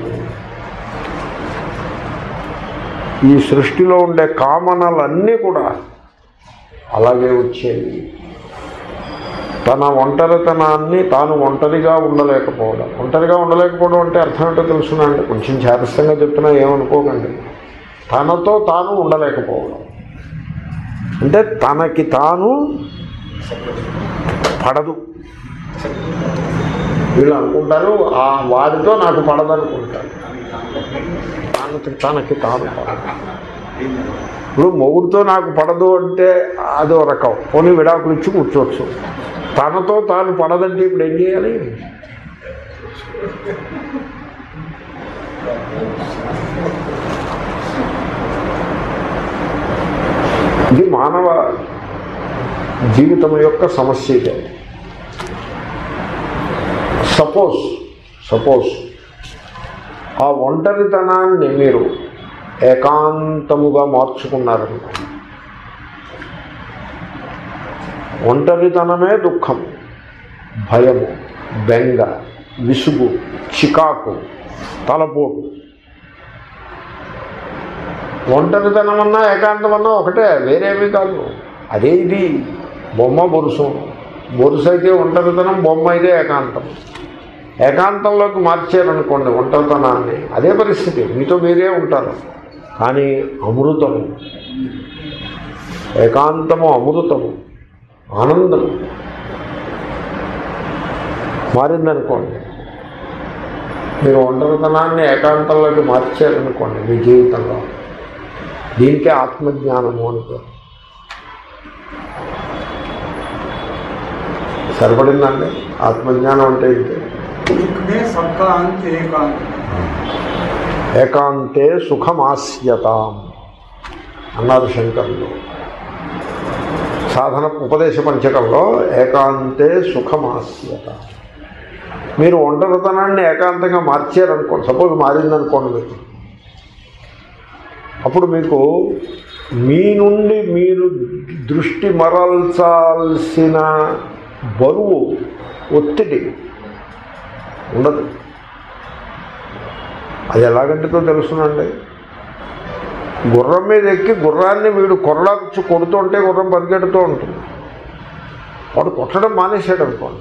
Speaker 1: ఈ సృష్టిలో ఉండే కామనలన్నీ కూడా అలాగే వచ్చేవి. తన ఒంటరితనాన్ని తాను ఒంటరిగా ఉండలేకపోవడం. ఒంటరిగా ఉండలేకపోవడం అంటే అర్థం ఏంటో తెలుసునండి, కొంచెం చేతస్థంగా చెప్తున్నా ఏమనుకోకండి. తనతో తాను ఉండలేకపోవడం అంటే తనకి తాను పడదు. వీళ్ళు అనుకుంటారు ఆ వాడితో నాకు పడదనుకుంటారు, తనకి తనకి తాను పడదు. ఇప్పుడు మొగుడితో నాకు పడదు అంటే అదో రకం, పోనీ విడాకులు ఇచ్చి కూర్చోవచ్చు. తనతో తాను పడదంటే ఇప్పుడు ఏం చేయాలి? ఇది మానవ జీవితం యొక్క సమస్య. ఇదే. సపోజ్ సపోజ్ ఆ ఒంటరితనాన్ని మీరు ఏకాంతముగా మార్చుకున్నారనుకో, ఒంటరితనమే దుఃఖం, భయము, బెంగ, విసుగు, చికాకు, తలపోటు. ఒంటరితనం అన్నా ఏకాంతమన్నా ఒకటే, వేరేమీ కాదు. అదే ఇది బొమ్మ బొరుసు. బొరుసు అయితే ఒంటరితనం, బొమ్మ అయితే ఏకాంతం. ఏకాంతంలోకి మార్చారనుకోండి ఒంటరితనాన్ని, అదే పరిస్థితి, మీతో మీరే ఉంటారు. కానీ అమృతము, ఏకాంతము అమృతము, ఆనందము మారిందనుకోండి. మీరు ఒంటరితనాన్ని ఏకాంతంలోకి మార్చారనుకోండి మీ జీవితంలో, దీనికే ఆత్మజ్ఞానము అనుకోండి. సరిపడిందండి ఆత్మజ్ఞానం అంటే ఇంతే. ఏకాంతే సుఖమాస్యతాం అన్నారు శంకరులు సాధన ఉపదేశ పంచకంలో. ఏకాంతే సుఖమాస్యత. మీరు ఒంటరితనాన్ని ఏకాంతంగా మార్చారనుకోండి, సపోజ్ మారిందనుకోండి మీకు, అప్పుడు మీకు మీ నుండి మీరు దృష్టి మరల్చాల్సిన బరువు, ఒత్తిడి ఉండదు. అది ఎలాగంటితో తెలుసునండి, గుర్రం మీద ఎక్కి గుర్రాన్ని వీడు కొరడాకు కొడుతుంటే గుర్రం పరిగెడుతూ ఉంటుంది. వాడు కొట్టడం మానేసాడు అనుకోండి,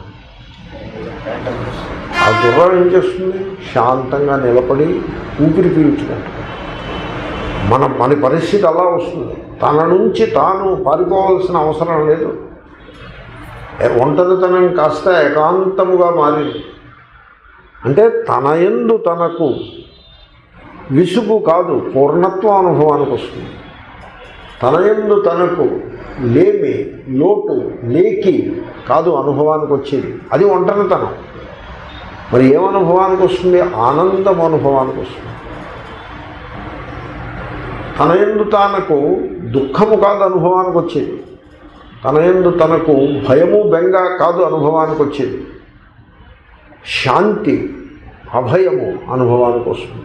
Speaker 1: ఆ గుర్రం ఏం చేస్తుంది? శాంతంగా నిలబడి ఊపిరి పీల్చుకుంటుంది. మన మన పరిస్థితి అలా వస్తుంది. తన నుంచి తాను పారిపోవాల్సిన అవసరం లేదు. ఒంటరితనం కాస్త ఏకాంతముగా మారింది అంటే తన యందు తనకు విసుగు కాదు, పూర్ణత్వం అనుభవానికి వస్తుంది. తన యందు తనకు లేమి, లోటు, లేకి కాదు అనుభవానికి వచ్చేది. అది ఒంటరితనం. మరి ఏమనుభవానికి వస్తుంది? ఆనందం అనుభవానికి వస్తుంది. తన యందు తనకు దుఃఖము కాదు అనుభవానికి వచ్చేది. తన యందు తనకు భయము, బెంగ కాదు అనుభవానికి వచ్చేది. శాంతి, అభయము అనుభవానికి వస్తుంది.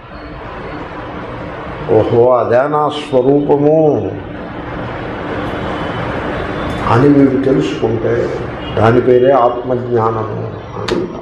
Speaker 1: ఓహో, అదే నా స్వరూపము అని వీడు తెలుసుకుంటే దాని పేరే ఆత్మజ్ఞానము అంటారు.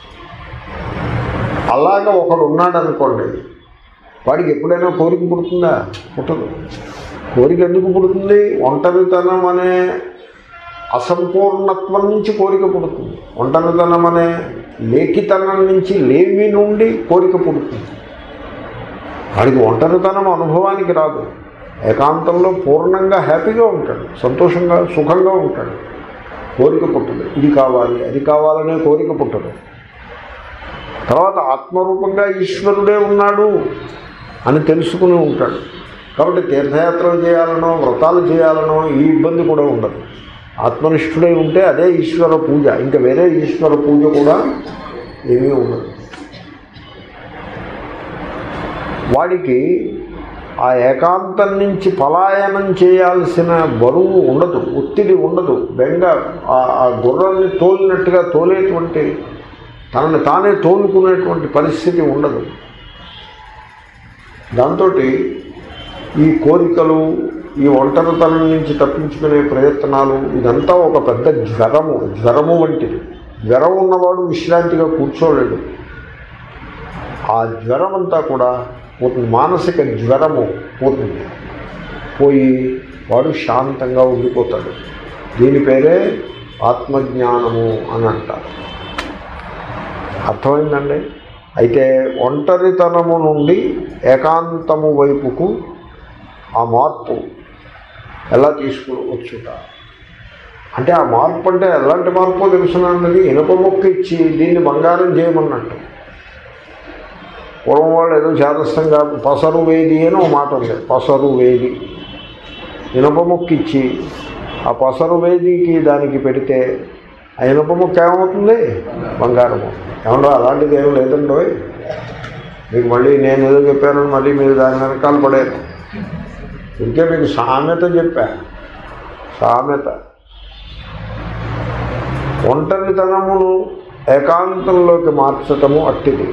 Speaker 1: అలాగా ఒకడు ఉన్నాడు అనుకోండి, వాడికి ఎప్పుడైనా కోరిక పుడుతుందా? పుట్టదు. కోరిక ఎందుకు పుడుతుంది? ఒంటరితనం అనే అసంపూర్ణత్వం నుంచి కోరిక పుడుతుంది. ఒంటరితనం అనే లేఖితనం నుంచి, లేమి నుండి కోరిక పుడుతుంది. వాడికి ఒంటరితనం అనుభవానికి రాదు. ఏకాంతంలో పూర్ణంగా హ్యాపీగా ఉంటాడు, సంతోషంగా సుఖంగా ఉంటాడు. కోరిక పుట్టదు. ఇది కావాలి, అది కావాలనే కోరిక పుట్టదు. తర్వాత ఆత్మరూపంగా ఈశ్వరుడే ఉన్నాడు అని తెలుసుకుని ఉంటాడు. కాబట్టి తీర్థయాత్రలు చేయాలనో వ్రతాలు చేయాలనో ఈ ఇబ్బంది కూడా ఉండదు. ఆత్మనిష్ఠుడై ఉంటే అదే ఈశ్వర పూజ, ఇంకా వేరే ఈశ్వర పూజ కూడా ఏమీ ఉండదు. వాడికి ఆ ఏకాంతం నుంచి పలాయనం చేయాల్సిన బరువు ఉండదు, ఒత్తిడి ఉండదు, బెంగ, ఆ గుర్రాన్ని తోలినట్టుగా తోలేటువంటి, తనని తానే తోలుకునేటువంటి పరిస్థితి ఉండదు. దాంతో ఈ కోరికలు, ఈ ఒంటరితనం నుంచి తప్పించుకునే ప్రయత్నాలు, ఇదంతా ఒక పెద్ద జ్వరము, జ్వరము వంటిది. జ్వరం ఉన్నవాడు విశ్రాంతిగా కూర్చోలేడు. ఆ జ్వరం అంతా కూడా పోతుంది, మానసిక జ్వరము పోతుంది, పోయి వాడు శాంతంగా ఉండిపోతాడు. దీని పేరే ఆత్మజ్ఞానము అని అంటారు. అర్థమైందండి? అయితే ఒంటరితనము నుండి ఏకాంతము వైపుకు ఆ మార్పు ఎలా తీసుకువచ్చుట అంటే, ఆ మార్పు అంటే ఎలాంటి మార్పో తెలుసునన్నది ఇనుప మొక్క ఇచ్చి దీన్ని బంగారం చేయమన్నట్టు. పూర్వం వాళ్ళు ఏదో చేదస్తంగా పసరు వేది అని ఒక మాట ఉంది. పసరు వేది ఇనుప మొక్క ఇచ్చి ఆ పసరు వేదికి దానికి పెడితే ఆ ఇనుప మొక్క ఏమవుతుంది? బంగారము. ఏమన్నా అలాంటిది ఏం లేదండో. మీకు మళ్ళీ నేను ఏదో చెప్పానని మళ్ళీ మీరు దాని వెనకాల పడేది. ఇంకే మీకు సామెత చెప్పా, సామెత. ఒంటరితనమును ఏకాంతంలోకి మార్చటము అట్టిది.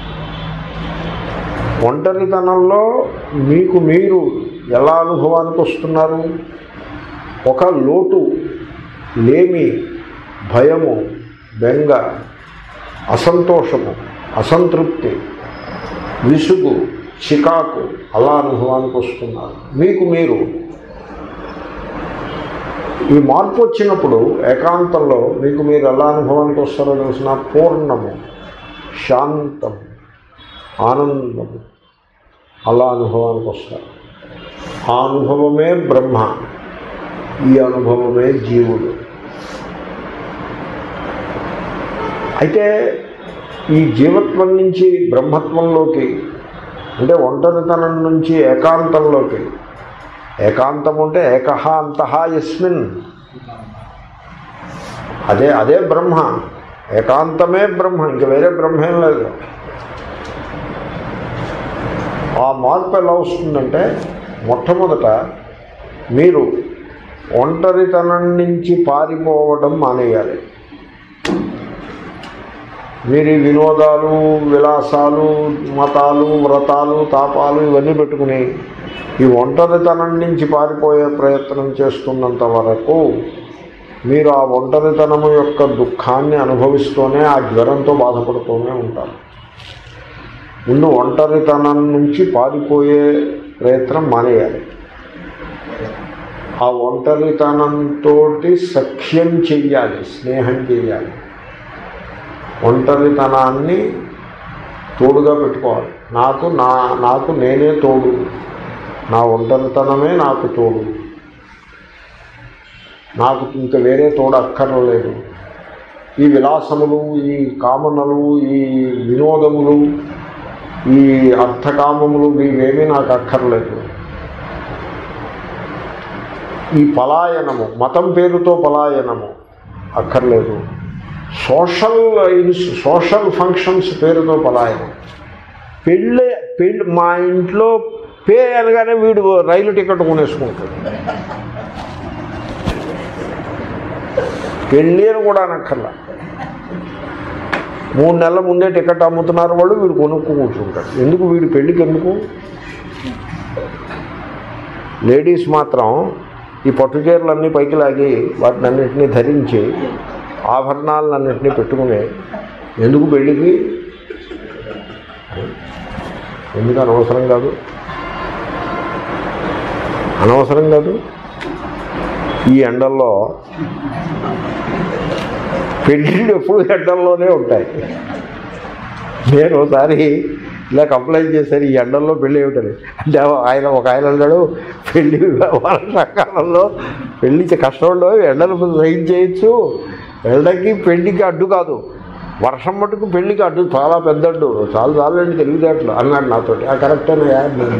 Speaker 1: ఒంటరితనంలో మీకు మీరు ఎలా అనుభవానికి వస్తున్నారు? ఒక లోటు, లేమి, భయము, బెంగ, అసంతోషము, అసంతృప్తి, విసుగు, చికాకు అలా అనుభవానికి వస్తున్నారు మీకు మీరు. ఈ మార్పు వచ్చినప్పుడు ఏకాంతంలో మీకు మీరు ఎలా అనుభవానికి వస్తారో తెలిసిన పూర్ణము, శాంతం, ఆనందం, అలా అనుభవానికి వస్తారు. ఆ అనుభవమే బ్రహ్మ, ఈ అనుభవమే జీవుడు. అయితే ఈ జీవత్వం నుంచి బ్రహ్మత్వంలోకి, అంటే ఒంటరితనం నుంచి ఏకాంతంలోకి, ఏకాంతం అంటే ఏకహ అంతః యస్మిన్, అదే అదే బ్రహ్మ, ఏకాంతమే బ్రహ్మ, ఇంక వేరే బ్రహ్మేం లేదు. ఆ మార్పు ఎలా వస్తుందంటే, మొట్టమొదట మీరు ఒంటరితనం నుంచి పారిపోవడం మానేయాలి. మీరు ఈ వినోదాలు, విలాసాలు, మతాలు, వ్రతాలు, తాపాలు ఇవన్నీ పెట్టుకుని ఈ ఒంటరితనం నుంచి పారిపోయే ప్రయత్నం చేస్తున్నంత వరకు మీరు ఆ ఒంటరితనము యొక్క దుఃఖాన్ని అనుభవిస్తూనే ఆ జ్వరంతో బాధపడుతూనే ఉంటారు. ముందు ఒంటరితనం నుంచి పారిపోయే ప్రయత్నం మానేయాలి. ఆ ఒంటరితనంతో సఖ్యం చెయ్యాలి, స్నేహం చెయ్యాలి. ఒంటరితనాన్ని తోడుగా పెట్టుకోవాలి. నాకు నా నాకు నేనే తోడు, నా ఒంటరితనమే నాకు తోడు, నాకు ఇంకా వేరే తోడు అక్కర్లేదు. ఈ విలాసములు, ఈ కామనలు, ఈ వినోదములు, ఈ అర్థకామములు ఇవేమీ నాకు అక్కర్లేదు. ఈ పలాయనము, మతం పేరుతో పలాయనము అక్కర్లేదు. సోషల్ సోషల్ ఫంక్షన్స్ పేరుతో పలాయనం. పెళ్ళి పెళ్ళి మా ఇంట్లో పే అనగానే వీడు రైలు టికెట్ కొనేసుకుంటాడు. పెళ్ళి అని కూడా అనక్కర్లా, మూడు నెలల ముందే టికెట్ అమ్ముతున్నారు వాళ్ళు, వీడు కొనుక్కు కూర్చుంటాడు. ఎందుకు వీడి పెళ్ళికి ఎందుకు? లేడీస్ మాత్రం ఈ పట్టు చీరలన్నీ పైకి లాగి వాటిని అన్నింటినీ ధరించి ఆభరణాలన్నింటినీ పెట్టుకుని ఎందుకు పెళ్ళికి? ఎందుకు? అనవసరం కాదు, అనవసరం కాదు. ఈ ఎండల్లో పెళ్ళిళ్ళు ఎప్పుడు ఎండల్లోనే ఉంటాయి. నేను ఒకసారి ఇలా కంప్లైంట్ చేశారు, ఈ ఎండల్లో పెళ్ళి ఏమిటని. అంటే ఆయన ఒక ఆయన అన్నాడు, పెళ్ళి వర్షాకాలంలో పెళ్ళి కష్టంలో ఎండలు సహించేయచ్చు, ఎండకి పెళ్ళికి అడ్డు కాదు, వర్షం మటుకు పెళ్ళికి అడ్డు, చాలా పెద్ద అడ్డు, చాలా చాలండి తెలివితేటలు అన్నాడు నాతోటి. ఆ కరెక్టేనా?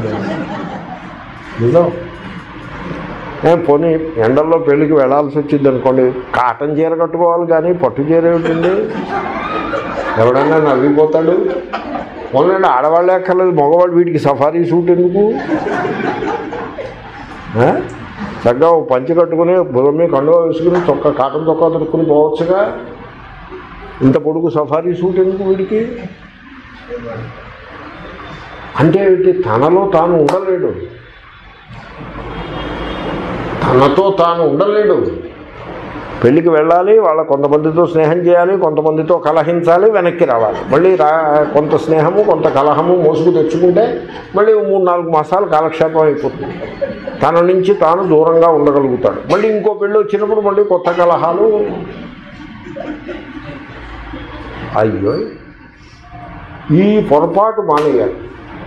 Speaker 1: నిజం. నేను పోనీ ఎండల్లో పెళ్ళికి వెళ్ళాల్సి వచ్చింది అనుకోండి, కాటన్ చీర కట్టుకోవాలి కానీ పట్టు చీర ఏమిటండి? ఎవడన్నా నవ్విపోతాడు. పోనండి, ఆడవాళ్ళే అక్కర్లేదు, మగవాళ్ళు వీటికి సఫారీ సూట్ ఎందుకు? చక్కగా పంచి కట్టుకుని భుజం మీద కండువా వేసుకుని చొక్క కాటన్ చొక్కా దొరుకుని పోవచ్చుగా. ఇంత పొడుగు సఫారీ సూట్ ఎందుకు వీడికి? అంటే తనలో తాను ఉండలేడు, తనతో తాను ఉండలేడు. పెళ్ళికి వెళ్ళాలి, వాళ్ళ కొంతమందితో స్నేహం చేయాలి, కొంతమందితో కలహించాలి, వెనక్కి రావాలి. మళ్ళీ రా కొంత స్నేహము కొంత కలహము మోసుకు తెచ్చుకుంటే మళ్ళీ మూడు నాలుగు మాసాలు కాలక్షేపం అయిపోతుంది. తన నుంచి తాను దూరంగా ఉండగలుగుతాడు. మళ్ళీ ఇంకో పెళ్ళి వచ్చినప్పుడు మళ్ళీ కొత్త కలహాలు. అయ్యో, ఈ పొరపాటు మానేయాలి.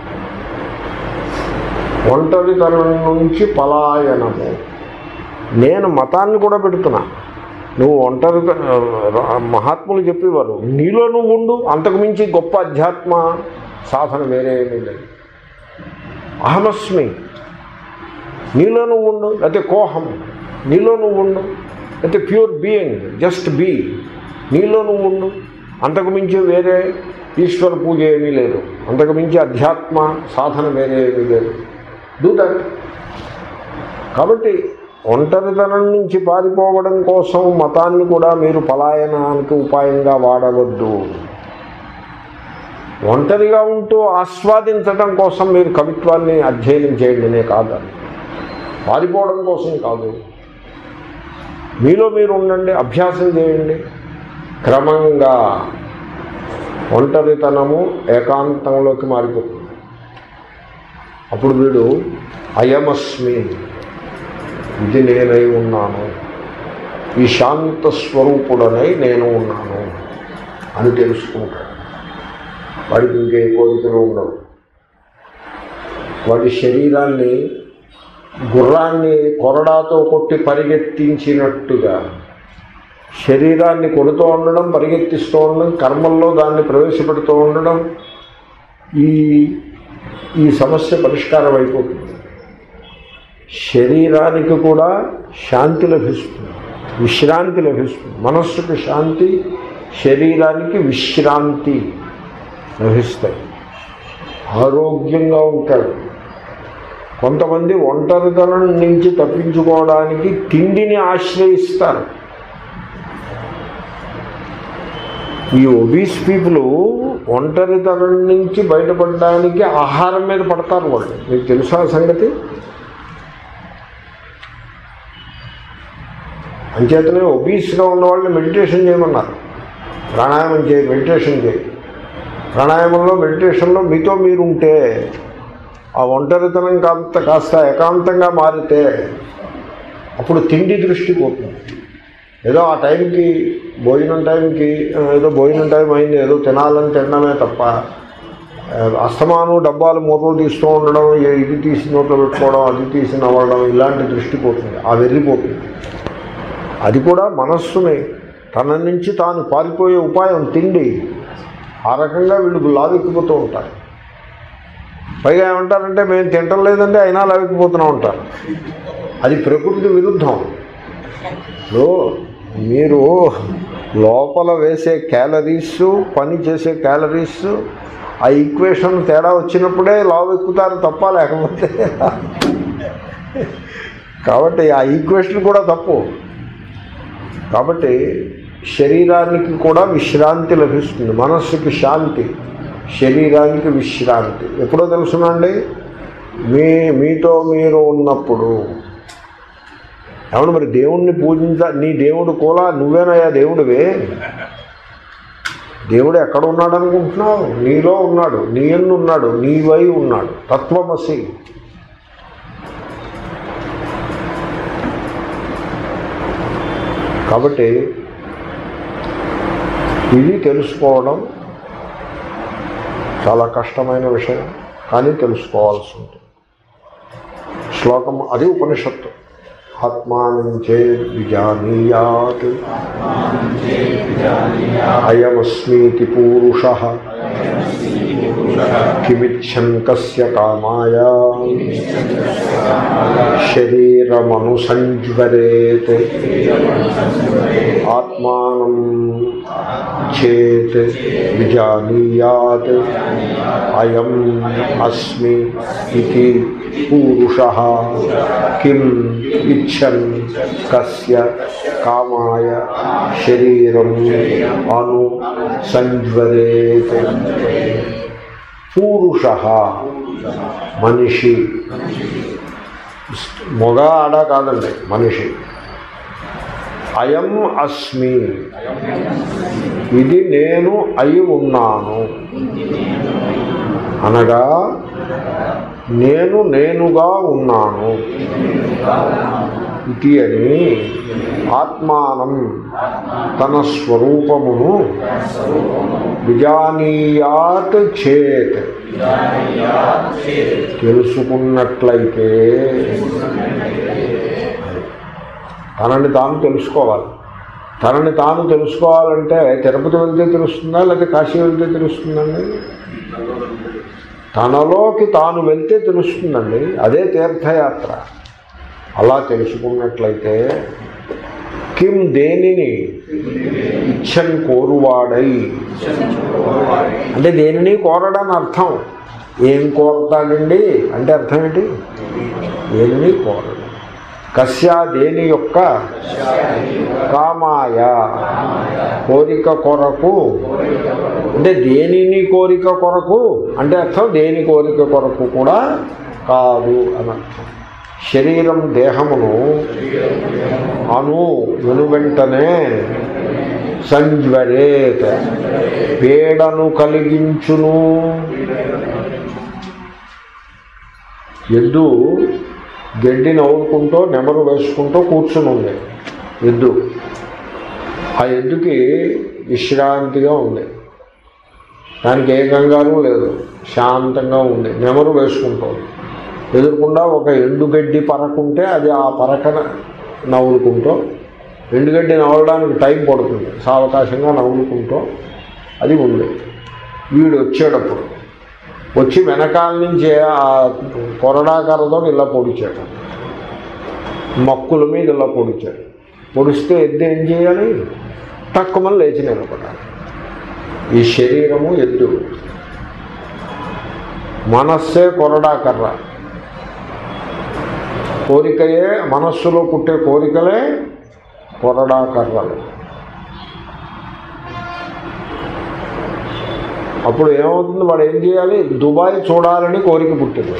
Speaker 1: ఒంటరితనం నుంచి పలాయనము. నేను మతాన్ని కూడా పెడుతున్నా. నువ్వు ఒంటరి, మహాత్ములు చెప్పేవారు, నీలో నువ్వు ఉండు, అంతకుమించి గొప్ప అధ్యాత్మ సాధన వేరే ఏమీ లేదు. అహమస్మి, నీలో నువ్వు ఉండు, లేకపోతే కోహం, నీలో నువ్వు ఉండు, లేకపోతే ప్యూర్ బీయింగ్, జస్ట్ బీ, నీలో నువ్వు ఉండు. అంతకుమించి వేరే ఈశ్వర పూజ ఏమీ లేదు, అంతకుమించి అధ్యాత్మ సాధన వేరే ఏమీ లేదు. Do that. కాబట్టి ఒంటరితనం నుంచి పారిపోవడం కోసం మతాన్ని కూడా మీరు పలాయనానికి ఉపాయంగా వాడవద్దు. ఒంటరిగా ఉంటూ ఆస్వాదించడం కోసం మీరు కవిత్వాన్ని అధ్యయనం చేయండినే కాదు, పారిపోవడం కోసం కాదు. మీలో మీరు ఉండండి, అభ్యాసం చేయండి. క్రమంగా ఒంటరితనము ఏకాంతంలోకి మారిపోతుంది. అప్పుడు వీడు అయమస్మి, ఇది నేనై ఉన్నాను, ఈ శాంత స్వరూపుడనై నేను ఉన్నాను అని తెలుసుకుంటాడు. వాడికి ఇంకే కోరికలు ఉండవు. వాడి శరీరాన్ని గుర్రాన్ని కొరడాతో కొట్టి పరిగెత్తించినట్టుగా శరీరాన్ని కొడుతూ ఉండడం, పరిగెత్తిస్తూ ఉండడం, కర్మల్లో దాన్ని ప్రవేశపెడుతూ ఉండడం, ఈ ఈ సమస్య పరిష్కారం అయిపోతుంది. శరీరానికి కూడా శాంతి లభిస్తుంది, విశ్రాంతి లభిస్తుంది. మనస్సుకు శాంతి, శరీరానికి విశ్రాంతి లభిస్తాయి. ఆరోగ్యంగా ఉంటాడు. కొంతమంది ఒంటరితనం నుంచి తప్పించుకోవడానికి తిండిని ఆశ్రయిస్తారు. ఈ ఒబీస్ పీపుల్ ఒంటరితనం నుంచి బయటపడడానికి ఆహారం మీద పడతారు. వాళ్ళు మీకు తెలుసా సంగతి? అంచేతనే ఒబీస్గా ఉన్న వాళ్ళని మెడిటేషన్ చేయమన్నారు. ప్రాణాయామం చేయి, మెడిటేషన్ చేయి. ప్రాణాయామంలో, మెడిటేషన్లో మీతో మీరు ఉంటే ఆ ఒంటరితనం కాస్త కాస్త ఏకాంతంగా మారితే అప్పుడు తిండి దృష్టి పోతుంది. ఏదో ఆ టైంకి భోజనం టైంకి ఏదో భోజనం టైం అయింది, ఏదో తినాలని తినడమే తప్ప అస్తమానం డబ్బాలు మూతలు తీస్తూ ఉండడం, ఇది తీసి నోట్లో పెట్టుకోవడం, అది తీసి నవ్వడం, ఇలాంటి దృష్టి పోతుంది. ఆ వెళ్ళిపోతుంది. అది కూడా మనస్సుని తన నుంచి తాను పారిపోయే ఉపాయం తిండి. ఆ రకంగా వీళ్ళు లావెక్కిపోతూ ఉంటారు. పైగా ఏమంటారంటే మేము తింటం లేదంటే అయినా లావెక్కిపోతూనే ఉంటారు. అది ప్రకృతి విరుద్ధం. లో మీరు లోపల వేసే క్యాలరీస్, పని చేసే క్యాలరీస్, ఆ ఈక్వేషన్ తేడా వచ్చినప్పుడే లావెక్కుతారు తప్ప లేకపోతే. కాబట్టి ఆ ఈక్వేషన్ కూడా తప్పు. కాబట్టి శరీరానికి కూడా విశ్రాంతి లభిస్తుంది, మనస్సుకి శాంతి, శరీరానికి విశ్రాంతి. ఎప్పుడో తెలుసునండి, మీ మీతో మీరు ఉన్నప్పుడు. ఏమన్నా మరి దేవుణ్ణి పూజించ, నీ దేవుడు కూడా నువ్వేనయ్యా దేవుడివే. దేవుడు ఎక్కడ ఉన్నాడు అనుకుంటున్నావు? నీలో ఉన్నాడు, నీ యందు ఉన్నాడు, నీవై ఉన్నాడు. తత్వమసి. కాబట్టి ఇది తెలుసుకోవడం చాలా కష్టమైన విషయం, కానీ తెలుసుకోవాల్సి ఉంటుంది. శ్లోకం అది ఉపనిషత్తు. ఆత్మానం చేద్ విజానీయాత్ అయమస్మీతి పూరుషః కిమిచ్చన్ కస్య కామాయ శరీరమనుసంజ్వరేత్ ఆత్మానం చేత్ విజానీయాత్ అయం అస్మి ఇతి పూరుషః కిం ఇచ్చన్ కస్య కామాయ శరీరం అను సంజ్వరేత్. పూరుషః మనిషి, మొగ ఆడ కాదండి, మనిషి. అయం అస్మి, ఇది నేను అయి ఉన్నాను అనగా నేను నేనుగా ఉన్నాను ఇది అని ఆత్మానం తన స్వరూపమును విజానీయాత్ చేత్ తెలుసుకున్నట్లయితే, తనని తాను తెలుసుకోవాలి. తనని తాను తెలుసుకోవాలంటే తిరుపతి వెళ్తే తెలుస్తుందా, లేకపోతే కాశీ వెళ్తే తెలుస్తుందండి? తనలోకి తాను వెళ్తే తెలుస్తుందండి. అదే తీర్థయాత్ర. అలా తెలుసుకున్నట్లయితే కిం దేనిని ఇచ్చని కోరువాడై, అంటే దేనిని కోరడని అర్థం. ఏం కోరతాడండి అంటే అర్థం ఏంటి? దేనిని కోరడు. కస్యా దేని యొక్క, కామాయ కోరిక కొరకు, అంటే దేనిని కోరిక కొరకు అంటే అర్థం దేని కోరిక కొరకు కూడా కాదు అని అర్థం. శరీరం దేహమును అను వెనువెంటనే సంజ్వరేత్ పీడను కలిగించును. ఎద్దు గడ్డి నవ్వుకుంటూ నెమరు వేసుకుంటూ కూర్చుని ఉంది. ఎద్దు ఆ ఎద్దుకి విశ్రాంతిగా ఉంది. దానికి ఏ కంగారు లేదు, శాంతంగా ఉంది, నెమరు వేసుకుంటుంది. ఎదురుకుండా ఒక ఎండుగడ్డి పరకుంటే అది ఆ పరకన నవ్వులుకుంటూ, ఎండుగడ్డి నవ్వడానికి టైం పడుతుంది, సావకాశంగా నవ్వులుకుంటూ అది ఉంది. వీడు వచ్చేటప్పుడు వచ్చి వెనకాల నుంచి ఆ కొరడాకరతో ఇలా పొడిచాడు, మక్కుల మీద ఇలా పొడిచాడు. పొడిస్తే ఎద్దు ఏం చేయాలి? తక్కువ లేచి నిలబడాలి. ఈ శరీరము ఎద్దు, మనస్సే కొరడాకర్ర. కోరికయే మనస్సులో పుట్టే కోరికలే కొరడాకర్రలు. అప్పుడు ఏమవుతుంది? వాడు ఏం చేయాలి? దుబాయ్ చూడాలని కోరిక పుట్టింది.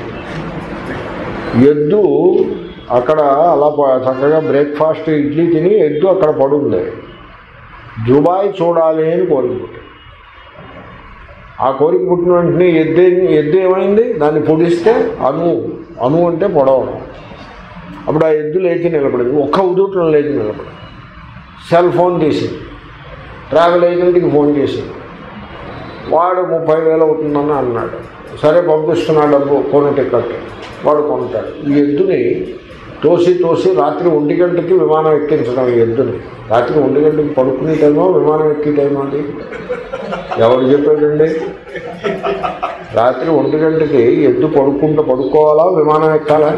Speaker 1: ఎద్దు అక్కడ అలా చక్కగా బ్రేక్ఫాస్ట్ ఇడ్లీ తిని ఎద్దు అక్కడ పడుంది. దుబాయ్ చూడాలి అని కోరిక పుట్టింది. ఆ కోరిక పుట్టిన వెంటనే ఎద్దు ఎద్దు ఏమైంది? దాన్ని పొడిస్తే అను అను అంటే పొడవడం. అప్పుడు ఆ ఎద్దు లేచి నిలబడింది, ఒక్క ఉదుట్లో లేచి నిలబడింది. సెల్ ఫోన్ తీసింది, ట్రావెల్ ఏజెంట్కి ఫోన్ చేసింది. వాడు ముప్పై వేలు అవుతుందని అన్నాడు. సరే పంపిస్తున్నాడు డబ్బు, కొను టికెట్. వాడు కొంటాడు. ఈ ఎద్దుని తోసి తోసి రాత్రి ఒంటి గంటకి విమానం ఎక్కించడం. ఈ ఎద్దుని రాత్రి ఒంటి గంటకి పడుకునే టైమో విమానం ఎక్కే టైమో అది ఎవరు చెప్పాడండి? రాత్రి ఒంటి గంటకి ఎద్దు పడుకుంటూ పడుకోవాలా, విమానం ఎక్కాలా?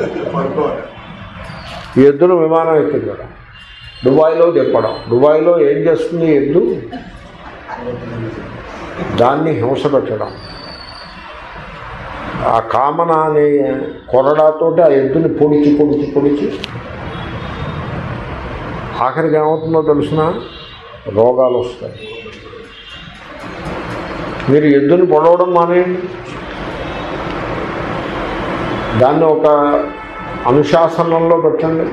Speaker 1: ఈ ఎద్దును విమానం ఎక్కించడం, దుబాయ్లో తిప్పడం. దుబాయ్లో ఏం చేస్తుంది ఎద్దు? దాన్ని హింస పెట్టడం. ఆ కామన అనే కొరడాతో ఆ ఎద్దుని పొడిచి పొడిచి పొడిచి ఆఖరికి ఏమవుతుందో తెలుసిన? రోగాలు వస్తాయి. మీరు ఎద్దుని పొడవడం మానేయండి. దాన్ని ఒక అనుశాసనంలో పెట్టండి.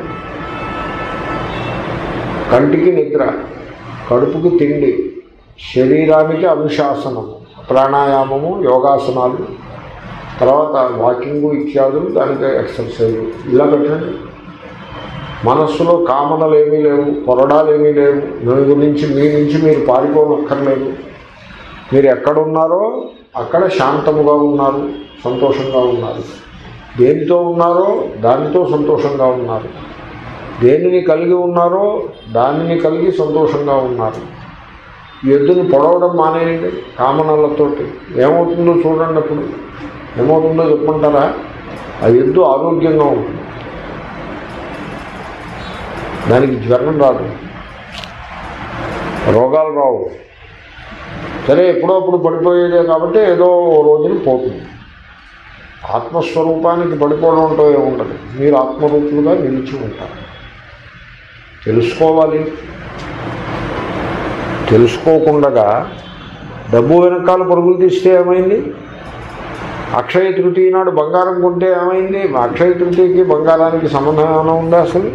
Speaker 1: కంటికి నిద్ర, కడుపుకి తిండి, శరీరానికి అనుశాసనము, ప్రాణాయామము, యోగాసనాలు, తర్వాత వాకింగు ఇత్యాదులు, దానికి ఎక్సర్సైజ్, ఇలా పెట్టండి. మనస్సులో కామనలు ఏమీ లేవు, కొరడాలు ఏమీ లేవు. మీ గురించి మీ నుంచి మీరు పారిపోనక్కర్లేదు. మీరు ఎక్కడున్నారో అక్కడ శాంతముగా ఉన్నారు, సంతోషంగా ఉన్నారు. దేనితో ఉన్నారో దానితో సంతోషంగా ఉన్నారు. దేనిని కలిగి ఉన్నారో దానిని కలిగి సంతోషంగా ఉన్నారు. ఎద్దుని పొడవడం మానేయండి కామనలతోటి. ఏమవుతుందో చూడండి. అప్పుడు ఏమవుతుందో చెప్పమంటారా? ఆ ఎద్దు ఆరోగ్యంగా ఉంటుంది, దానికి జ్వరం రాదు, రోగాలు రావు. సరే ఎప్పుడో అప్పుడు పడిపోయేదే కాబట్టి ఏదో ఓ రోజున పోతుంది. ఆత్మస్వరూపానికి పడిపోవడం అంటూ ఏముండదు. మీరు ఆత్మరూపులుగా నిలిచి ఉంటారు. తెలుసుకోవాలి. తెలుసుకోకుండా డబ్బు వెనకాల పరుగులు తీస్తే ఏమైంది? అక్షయ తృతీయ నాడు బంగారం కొంటే ఏమైంది? అక్షయ తృతీయకి బంగారానికి సంబంధం ఏమైనా ఉందా అసలు?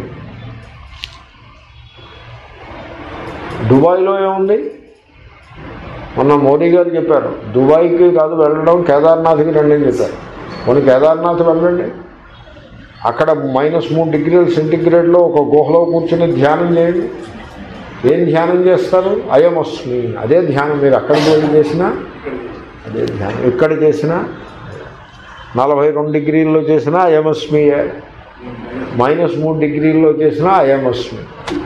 Speaker 1: దుబాయ్లో ఏముంది? మొన్న మోడీ గారు చెప్పారు, దుబాయ్కి కాదు వెళ్ళడం, కేదార్నాథ్కి రండి అని చెప్పారు. కొన్ని కేదార్నాథ్ వెళ్ళండి. అక్కడ మైనస్ మూడు డిగ్రీల సెంటిగ్రేడ్లో ఒక గుహలో కూర్చొని ధ్యానం చేయండి. ఏం ధ్యానం చేస్తారు? అయమస్మి, అదే ధ్యానం. మీరు అక్కడికి వెళ్ళి చేసినా అదే ధ్యానం, ఎక్కడ చేసినా నలభై రెండు డిగ్రీల్లో చేసినా అయమస్మియే, మైనస్ మూడు డిగ్రీల్లో చేసినా అయమస్మి.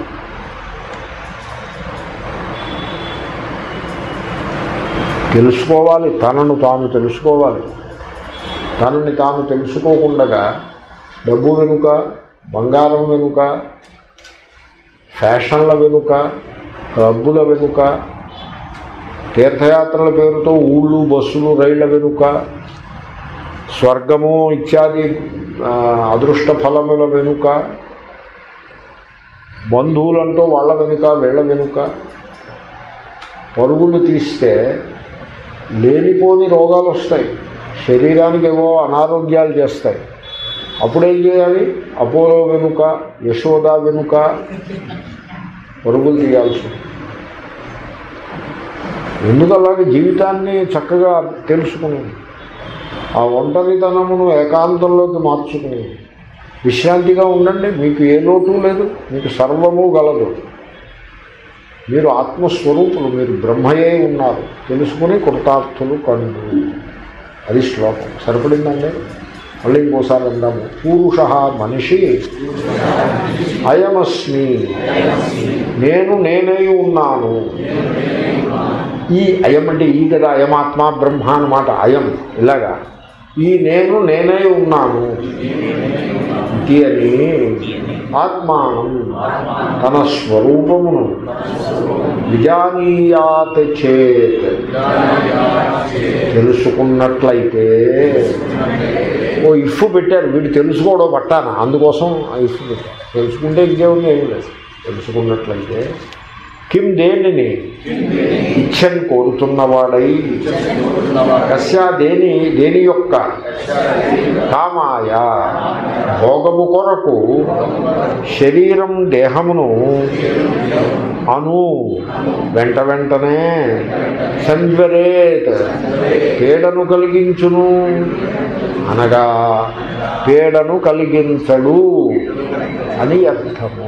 Speaker 1: తెలుసుకోవాలి, తనను తాను తెలుసుకోవాలి. తనని తాను తెలుసుకోకుండా డబ్బు వెనుక, బంగారం వెనుక, ఫ్యాషన్ల వెనుక, క్లబ్బుల వెనుక, తీర్థయాత్రల పేరుతో ఊళ్ళు, బస్సులు, రైళ్ల వెనుక, స్వర్గము ఇత్యాది అదృష్ట ఫలముల వెనుక, బంధువులంటూ వాళ్ళ వెనుక, వీళ్ళ వెనుక పరుగులు తీస్తే లేనిపోని రోగాలు వస్తాయి, శరీరానికి ఏవో అనారోగ్యాలు చేస్తాయి. అప్పుడేం చేయాలి? అపోలో వెనుక, యశోద వెనుక పరుగులు తీయాల్సి ఉంటుంది. ఎందుకు అలాగే జీవితాన్ని చక్కగా తెలుసుకుని ఆ ఒంటరితనమును ఏకాంతంలోకి మార్చుకుని విశ్రాంతిగా ఉండండి. మీకు ఏ లోటు లేదు, మీకు సర్వము గలదు. మీరు ఆత్మస్వరూపులు, మీరు బ్రహ్మయే ఉన్నారు తెలుసుకుని కృతార్థులు కండు. అది శ్లోకం. సరిపడిందండి. మళ్ళీ ఇంకోసారి అందాము. పూరుష మనిషి అయమస్మి, నేను నేనై ఉన్నాను. ఈ అయం అంటే ఈ కదా, అయమాత్మ బ్రహ్మ అన్నమాట. అయం ఇలాగా ఈ నేను నేనై ఉన్నాను ఇది అని ఆత్మానం తన స్వరూపమును విజానీయాత్ చేత్ తెలుసుకున్నట్లయితే, ఓ ఇఫ్ పెట్టారు, వీడు తెలుసుకోవడం పట్టాన, అందుకోసం ఇఫ్ పెట్టారు. తెలుసుకుంటే ఇంకేముంది, ఏమి లేదు. తెలుసుకున్నట్లయితే కిం దేనిని ఇచ్చని కోరుతున్నవాడై, కస్యా దేని దేని యొక్క కామాయ భోగము కొరకు శరీరం దేహమును అను వెంట వెంటనే సంజ్వరేత్ పీడను కలిగించును, అనగా పీడను కలిగించడు అని అర్థము.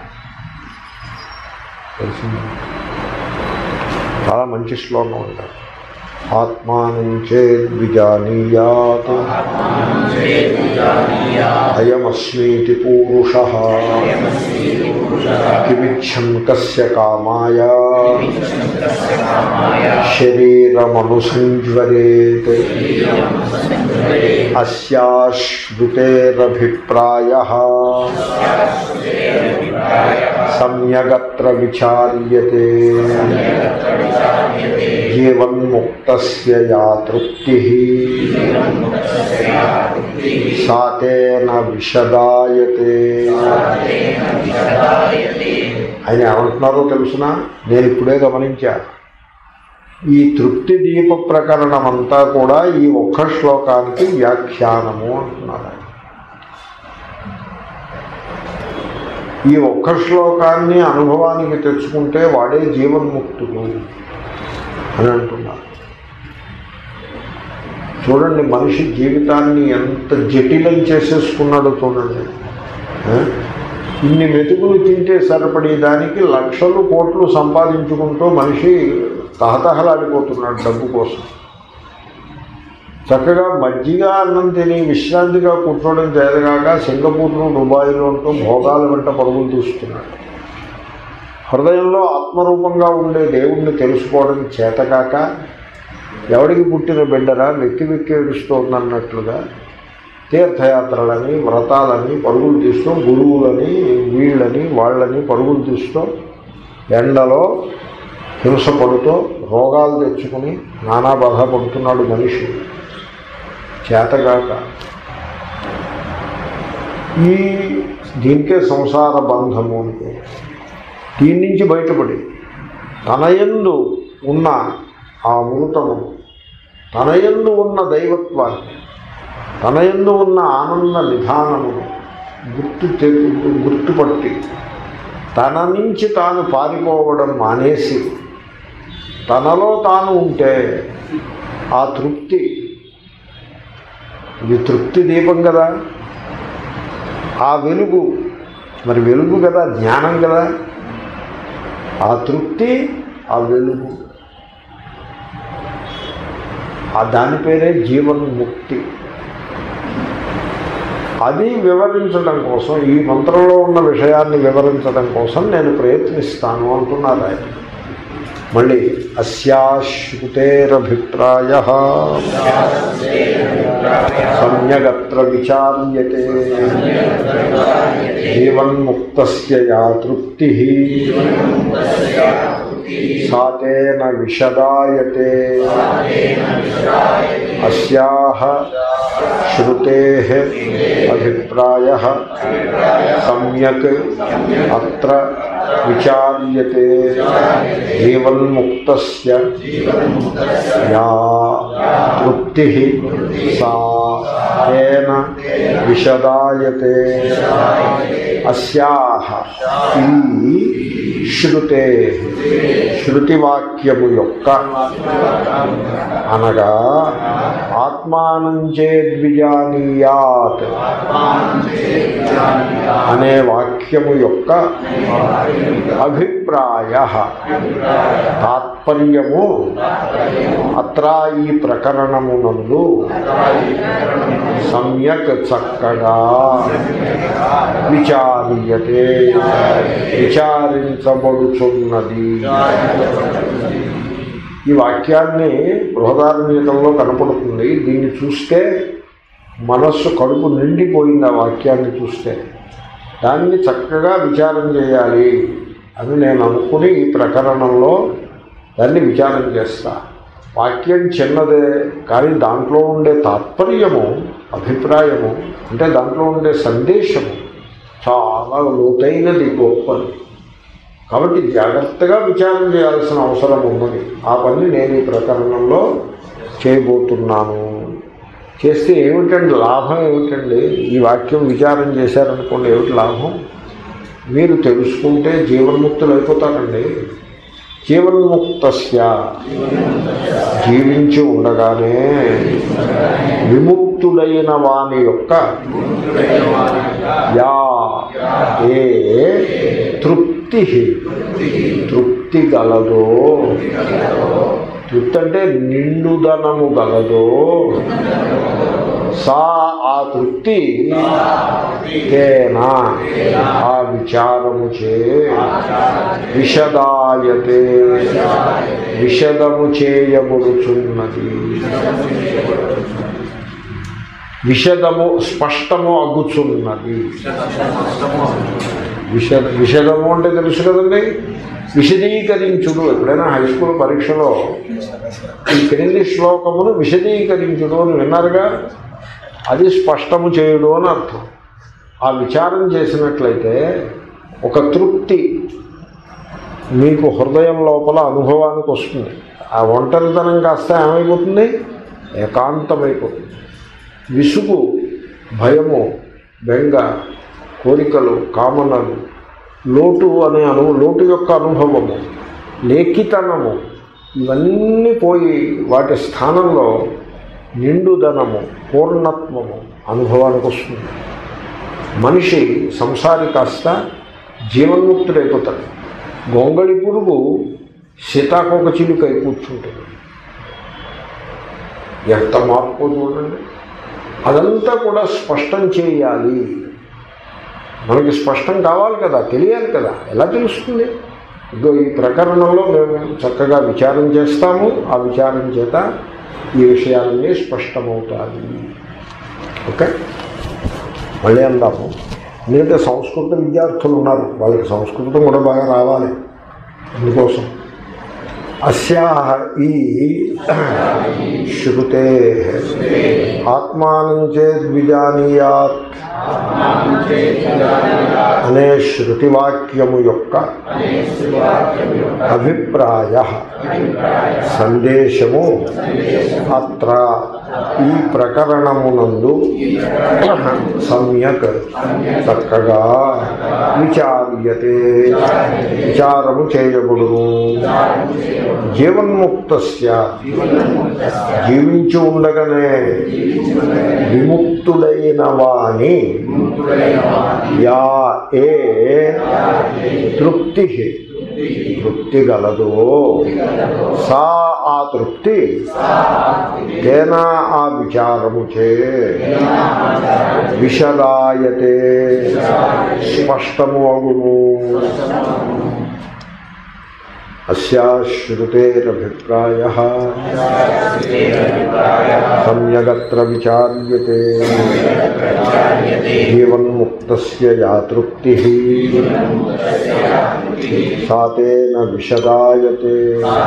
Speaker 1: తెలిసింది. చాలా మంచి శ్లోకం అంటారు. ఆత్మానం చేద్విజానీయాత్ అయమస్మీతి పూరుషః కిమిచ్చన్ కస్య కామాయ శరీరమనుసంజ్వరేత్ అస్యాశ్రుతేరభిప్రాయః సమ్యగత్ర విచార్యతే జీవన్ముక్తస్య యా తృప్తిః సా తేన విశదాయతే. ఆయన ఏమంటున్నారో తెలుసునా? నేను ఇప్పుడే గమనించా. ఈ తృప్తి దీప ప్రకరణం అంతా కూడా ఈ ఒక్క శ్లోకానికి వ్యాఖ్యానము అంటున్నారు. ఈ ఒక్క శ్లోకాన్ని అనుభవానికి తెచ్చుకుంటే వాడే జీవన్ముక్తుడు అని అంటున్నారు. చూడండి, మనిషి జీవితాన్ని ఎంత జటిలం చేసేసుకున్నాడో చూడండి. ఇన్ని మెతుకులు తింటే సరిపడే దానికి లక్షలు కోట్లు సంపాదించుకుంటూ మనిషి తహతహలాడిపోతున్నాడు డబ్బు కోసం. చక్కగా మజ్జిగా అన్నం తిని విశ్రాంతిగా కూర్చోవడం చేతగాక సింగపూర్లో దుబాయ్లో ఉంటూ భోగాల వెంట పరుగులు తీస్తున్నాడు. హృదయంలో ఆత్మరూపంగా ఉండే దేవుణ్ణి తెలుసుకోవడం చేతకాక ఎవడికి పుట్టిన బిడ్డరా వెక్కి వెక్కి ఏడుస్తోందన్నట్లుగా తీర్థయాత్రలని వ్రతాలని పరుగులు తీస్తూ, గురువులని వీళ్ళని వాళ్ళని పరుగులు తీస్తూ, ఎండలో హింస పడుతూ రోగాలు తెచ్చుకుని నానా బాధ పడుతున్నాడు మనిషి చేతగాక. ఈ దీనికే సంసార బంధము అంటే. దీని నుంచి బయటపడి తనయందు ఉన్న ఆ అమృతము, తనయందు ఉన్న దైవత్వాన్ని, తనయందు ఉన్న ఆనంద నిధానమును గుర్తు గుర్తుపట్టి తన నుంచి తాను పారిపోవడం మానేసి తనలో తాను ఉంటే ఆ తృప్తి, ఇది తృప్తి దీపం కదా, ఆ వెలుగు, మరి వెలుగు కదా, జ్ఞానం కదా, ఆ తృప్తి, ఆ వెలుగు, ఆ దాని పేరే జీవన్ముక్తి. అది వివరించడం కోసం, ఈ మంత్రంలో ఉన్న విషయాన్ని వివరించడం కోసం నేను ప్రయత్నిస్తాను అంటున్నారు ఆయన. మళ్ళీ అస్యాశ్రుతేరభిప్రాయః సమ్యగత్ర విచార్యతే జీవన్ముక్తస్య యా తృప్తిః సా తేన విశదాయతే. అస్యాః శ్రుతేః అభిప్రాయః సమ్యక్ అత్ర విచార్యతే జీవన్ముక్తస్య యా తృప్తిః సా తేన విశదాయతే. అస్యాః ఈ శృతే, శృతివాక్యము యొక్క అనగా ఆత్మానం చేద్విజానీయాత్ అనే వాక్యము యొక్క అభిప్రాయం అభిప్రాయ తాత్పర్యము అత్ర ఈ ప్రకరణమునందు సమ్యక్ చక్కగా విచార్యతే విచారించబడుచున్నది. ఈ వాక్యాన్ని బృహదారణ్యకంలో కనపడుతుంది. దీన్ని చూస్తే మనస్సు కడుపు నిండిపోయింది. ఆ వాక్యాన్ని చూస్తే దాన్ని చక్కగా విచారం చేయాలి అని నేను అనుకుని ఈ ప్రకరణంలో దాన్ని విచారం చేస్తా. వాక్యం చిన్నదే కానీ దాంట్లో ఉండే తాత్పర్యము, అభిప్రాయము అంటే దాంట్లో ఉండే సందేశము చాలా లోతైనది, గొప్పది. కాబట్టి జాగ్రత్తగా విచారం చేయాల్సిన అవసరం ఉన్నది. ఆ పని నేను ఈ ప్రకరణంలో చేయబోతున్నాను. చేస్తే ఏమిటండి లాభం? ఏమిటండి ఈ వాక్యం విచారం చేశారనుకోండి, ఏమిటి లాభం? మీరు తెలుసుకుంటే జీవన్ముక్తులు అయిపోతారండి. జీవన్ముక్తస్య జీవించి ఉండగానే విముక్తుడైన వాని యొక్క యా ఏ తృప్తి తృప్తి గలదో, తృప్తి అంటే నిండుదనము గలదో, సా ఆ తృప్తి తేనా ఆ విచారము చే విషదాయతే విషదము చేయబడుచున్నది. విషదము స్పష్టము అగుచున్నది. విషద విషదము అంటే తెలుసు కదండి, విశదీకరించుడు. ఎప్పుడైనా హై స్కూల్ పరీక్షలో ఈ క్రింది శ్లోకమును విశదీకరించుడు అని విన్నారుగా, అది స్పష్టము చేయుడు అని అర్థం. ఆ విచారం చేసినట్లయితే ఒక తృప్తి మీకు హృదయం లోపల అనుభవానికి వస్తుంది. ఆ ఒంటరితనం కాస్త ఏమైపోతుంది? ఏకాంతమైపోతుంది. విసుగు, భయము, బెంగ, కోరికలు, కామనలు, లోటు అనే అను లోటు యొక్క అనుభవము, లేఖితనము, ఇవన్నీ పోయి వాటి స్థానంలో నిండుదనము, పూర్ణత్వము అనుభవానికి వస్తుంది. మనిషి సంసారి కాస్త జీవన్ముక్తుడైపోతాడు. గొంగళి పురుగు సీతాకోక చిలుకై కూర్చుంటుంది. ఎంత మార్పు చూడండి. అదంతా కూడా స్పష్టం చేయాలి. మనకి స్పష్టం కావాలి కదా, తెలియాలి కదా. ఎలా తెలుస్తుంది? ఇదో ఈ ప్రకరణంలో మేము చక్కగా విచారం చేస్తాము. ఆ విచారం చేత ఈ విషయాలన్నీ స్పష్టమవుతాయి. ఓకే, మళ్ళీ అందాము. ఎందుకంటే సంస్కృత విద్యార్థులు ఉన్నారు, వాళ్ళకి సంస్కృతం కూడా బాగా రావాలి. అందుకోసం అస్యాహ ఈ శృతే ఆత్మానం చేద్ విజానీయాత్ అనే శృతివాక్యము యొక్క అభిప్రాయ సందేశము అత్ర ఈ ప్రకరణమునందు సమ్యక్ చక్కగా విచార్యతే విచారము చేయబడును. జీవన్ముక్తస్య జీవించి ఉండగానే విముక్తుడైన వాని యా ఏ తృప్తి తృప్తి గలదో సా ఆ తృప్తి తేనా ఆ విచారము చే విశదాయతే స్పష్టము అగును. అస్యా శ్రుతేరభిప్రాయః సమ్యగత్ర విచార్యతే జీవన్ముక్తస్య యా తృప్తిః సా తేన విశదాయతే.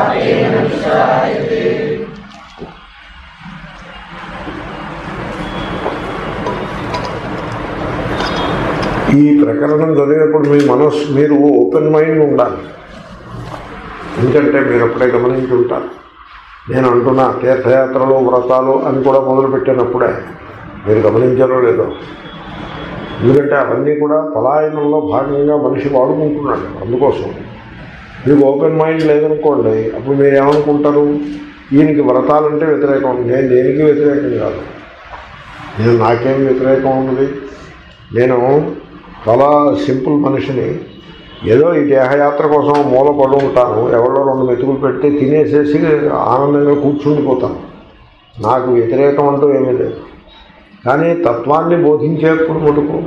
Speaker 1: ఈ ప్రకరణం చదివేప్పుడు మీ మనస్సు మీరు ఓపెన్ మైండ్ ఉండాలి. ఎందుకంటే మీరు అప్పుడే గమనించి ఉంటారు. నేను అంటున్నా తీర్థయాత్రలు వ్రతాలు అని కూడా మొదలుపెట్టినప్పుడే మీరు గమనించారో లేదో. ఎందుకంటే అవన్నీ కూడా పలాయనంలో భాగంగా మనిషి వాడుకుంటున్నాడు. అందుకోసం మీకు ఓపెన్ మైండ్ లేదనుకోండి, అప్పుడు మీరు ఏమనుకుంటారు? ఈయనకి వ్రతాలంటే వ్యతిరేకం. నేను దేనికి వ్యతిరేకం కాదు. నేను నాకేం వ్యతిరేకం ఉన్నది. నేను చాలా సింపుల్ మనిషిని. ఏదో ఈ దేహయాత్ర కోసం మూల పడు ఉంటాను, ఎవరో రెండు మెతుకులు పెడితే తినేసేసి ఆనందంగా కూర్చుండిపోతాను, నాకు వ్యతిరేకం అంటూ ఏమీ లేదు. కానీ తత్వాన్ని బోధించేప్పుడు మటుకు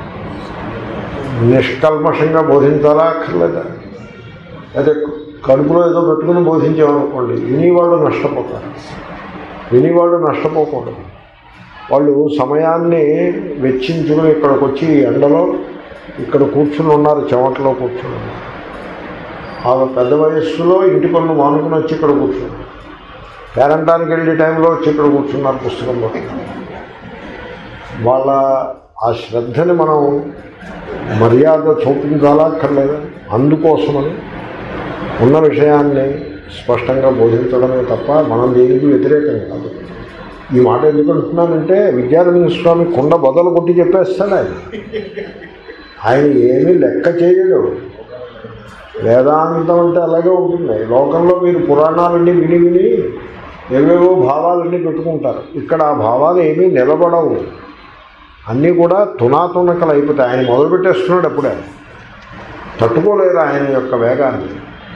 Speaker 1: నిష్కల్మషంగా బోధించాలా అక్కర్లేదా? అయితే కడుపులో ఏదో పెట్టుకుని బోధించామనుకోండి, వినివాళ్ళు నష్టపోతారు. వినివాళ్ళు నష్టపోకూడదు. వాళ్ళు సమయాన్ని వెచ్చించుకుని ఇక్కడికి వచ్చి ఎండలో ఇక్కడ కూర్చుని ఉన్నారు, చెమటలో కూర్చుని ఉన్నారు. ఆ పెద్ద వయస్సులో ఇంటి పనులు మానుకుని వచ్చి ఇక్కడ కూర్చున్నారు. పేరంటానికి వెళ్ళే టైంలో వచ్చి ఇక్కడ కూర్చున్నారు పుస్తకం పట్టుకుని. వాళ్ళ ఆ శ్రద్ధని మనం మర్యాద చూపించాలా అక్కర్లేదా? అందుకోసమని ఉన్న విషయాన్ని స్పష్టంగా బోధించడమే తప్ప మనం దేనికి వ్యతిరేకం కాదు. ఈ మాట ఎందుకు అంటున్నానంటే, విద్యారణ్య స్వామి కుండ బదలు కొట్టి చెప్పేస్తాడు. ఆయన ఆయన ఏమీ లెక్క చేయడు. వేదాంతం అంటే అలాగే ఉంటుంది. లోకంలో మీరు పురాణాలన్నీ విని విని ఏవేవో భావాలన్నీ పెట్టుకుంటారు. ఇక్కడ ఆ భావాలు ఏమీ నిలబడవు, అన్నీ కూడా తునాతునకలు అయిపోతాయి. ఆయన మొదలుపెట్టేస్తున్నాడు అప్పుడే, తట్టుకోలేరు ఆయన యొక్క వేగాన్ని.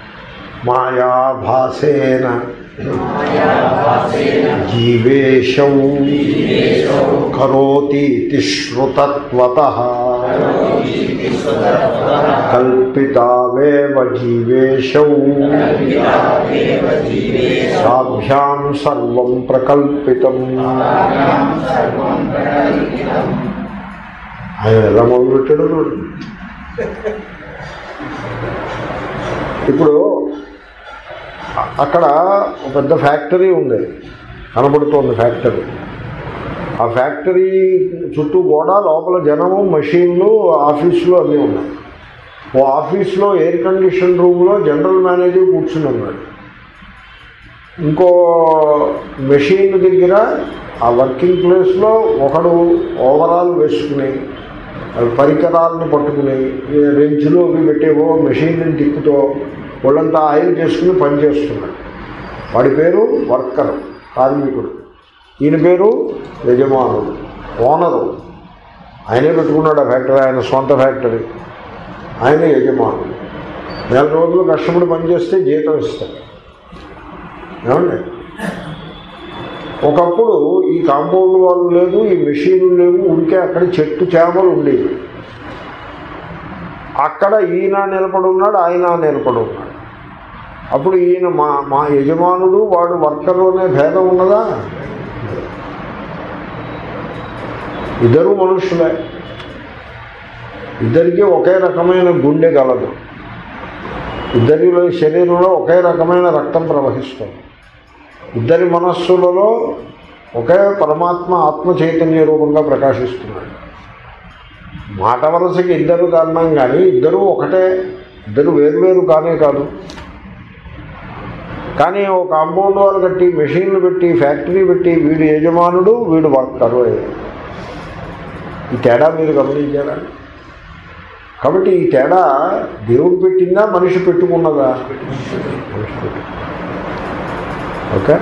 Speaker 1: మాయాభాసేన జీవేశౌ కరోతీతి శ్రుతత్వతః కల్పితావేవ జీవేశౌ సాభ్యాం సర్వం ప్రకల్పితం. ఆయన ఎలా మొదలుపెట్టాడు? ఇప్పుడు అక్కడ ఒక పెద్ద ఫ్యాక్టరీ ఉంది, కనబడుతోంది ఫ్యాక్టరీ. ఆ ఫ్యాక్టరీ చుట్టూ కూడా లోపల జనము, మెషిన్లు, ఆఫీసులు అన్నీ ఉన్నాయి. ఓ ఆఫీస్లో ఎయిర్ కండిషన్ రూమ్లో జనరల్ మేనేజర్ కూర్చుని ఉన్నాడు. ఇంకో మెషిన్ దగ్గర ఆ వర్కింగ్ ప్లేస్లో ఒకడు ఓవరాల్ వేసుకుని పరికరాలను పట్టుకుని రెంచులు అవి పెట్టేవో మెషిన్ని తిప్పుతో వాళ్ళంతా ఆయిల్ చేసుకుని పనిచేస్తున్నాడు. వాడి పేరు వర్కర్, కార్మికుడు. ఈయన పేరు యజమానుడు, ఓనరు. ఆయనే పెట్టుకున్నాడు ఆ ఫ్యాక్టరీ, ఆయన సొంత ఫ్యాక్టరీ. ఆయన యజమానుడు. నెల రోజులు కష్టపడి పనిచేస్తే జీతం ఇస్తాడు. ఏమండి, ఒకప్పుడు ఈ కాంపౌండ్ వాళ్ళు లేదు, ఈ మెషీన్లు లేవు, ఉడికే అక్కడ చెట్టు చేమలు ఉండేవి. అక్కడ ఈయన నిలబడి ఉన్నాడు, ఆయన నిలబడి ఉన్నాడు. అప్పుడు ఈయన మా మా యజమానుడు వాడు వర్కరు అనే భేదం ఉన్నదా? ఇద్దరు మనుషులే, ఇద్దరికీ ఒకే రకమైన గుండె గలదు, ఇద్దరిలో శరీరంలో ఒకే రకమైన రక్తం ప్రవహిస్తుంది, ఇద్దరి మనస్సులలో ఒకే పరమాత్మ ఆత్మ చైతన్య రూపంగా ప్రకాశిస్తున్నాడు. మాట వరసకి ఇద్దరు కారణం, కానీ ఇద్దరు ఒకటే, ఇద్దరు వేరువేరు కానే కాదు. కానీ ఓ కాంపౌండ్ వాళ్ళు కట్టి, మెషిన్లు పెట్టి, ఫ్యాక్టరీ పెట్టి, వీడు యజమానుడు, వీడు వర్కరు అయ్యాడు. ఈ తేడా మీరు గమనించారా? కాబట్టి ఈ తేడా దేవుడు పెట్టిందా, మనిషి పెట్టుకున్నదా? మనిషి పెట్టు. ఓకే,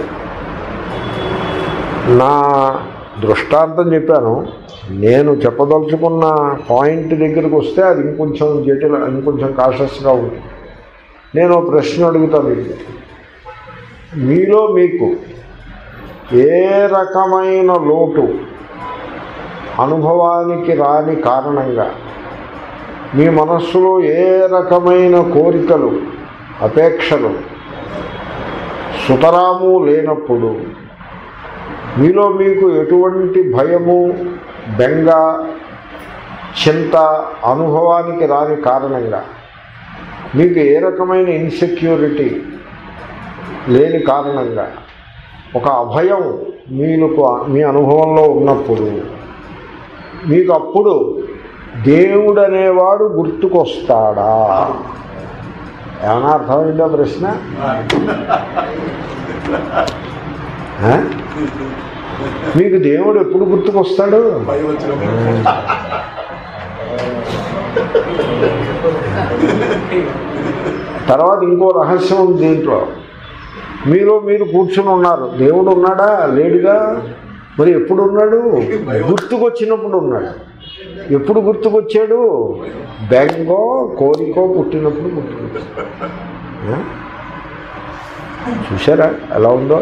Speaker 1: నా దృష్టాంతం చెప్పాను. నేను చెప్పదలుచుకున్న పాయింట్ దగ్గరికి వస్తే అది ఇంకొంచెం జటిల, ఇంకొంచెం కాషస్గా ఉంటుంది. నేను ప్రశ్న అడుగుతాను మీకు. మీలో మీకు ఏ రకమైన లోటు అనుభవానికి రాని కారణంగా, మీ మనస్సులో ఏ రకమైన కోరికలు, అపేక్షలు సుతరాము లేనప్పుడు, మీలో మీకు ఎటువంటి భయము, బెంగ, చింత అనుభవానికి రాని కారణంగా, మీకు ఏ రకమైన ఇన్సెక్యూరిటీ లేని కారణంగా, ఒక అభయం మీకు మీ అనుభవంలో ఉన్నప్పుడు, మీకు అప్పుడు దేవుడు అనేవాడు గుర్తుకొస్తాడా? ఏమన్నా అర్థమైందా ప్రశ్న? మీకు దేవుడు ఎప్పుడు గుర్తుకొస్తాడు? తర్వాత ఇంకో రహస్యం ఉంది దీంట్లో. మీలో మీరు కూర్చుని ఉన్నారు, దేవుడు ఉన్నాడా? లేడుగా. మరి ఎప్పుడు ఉన్నాడు? గుర్తుకొచ్చినప్పుడు ఉన్నాడు. ఎప్పుడు గుర్తుకొచ్చాడు? బెంగో కోరికో పుట్టినప్పుడు గుర్తుకొచ్చాడు. చూసారా ఎలా ఉందో?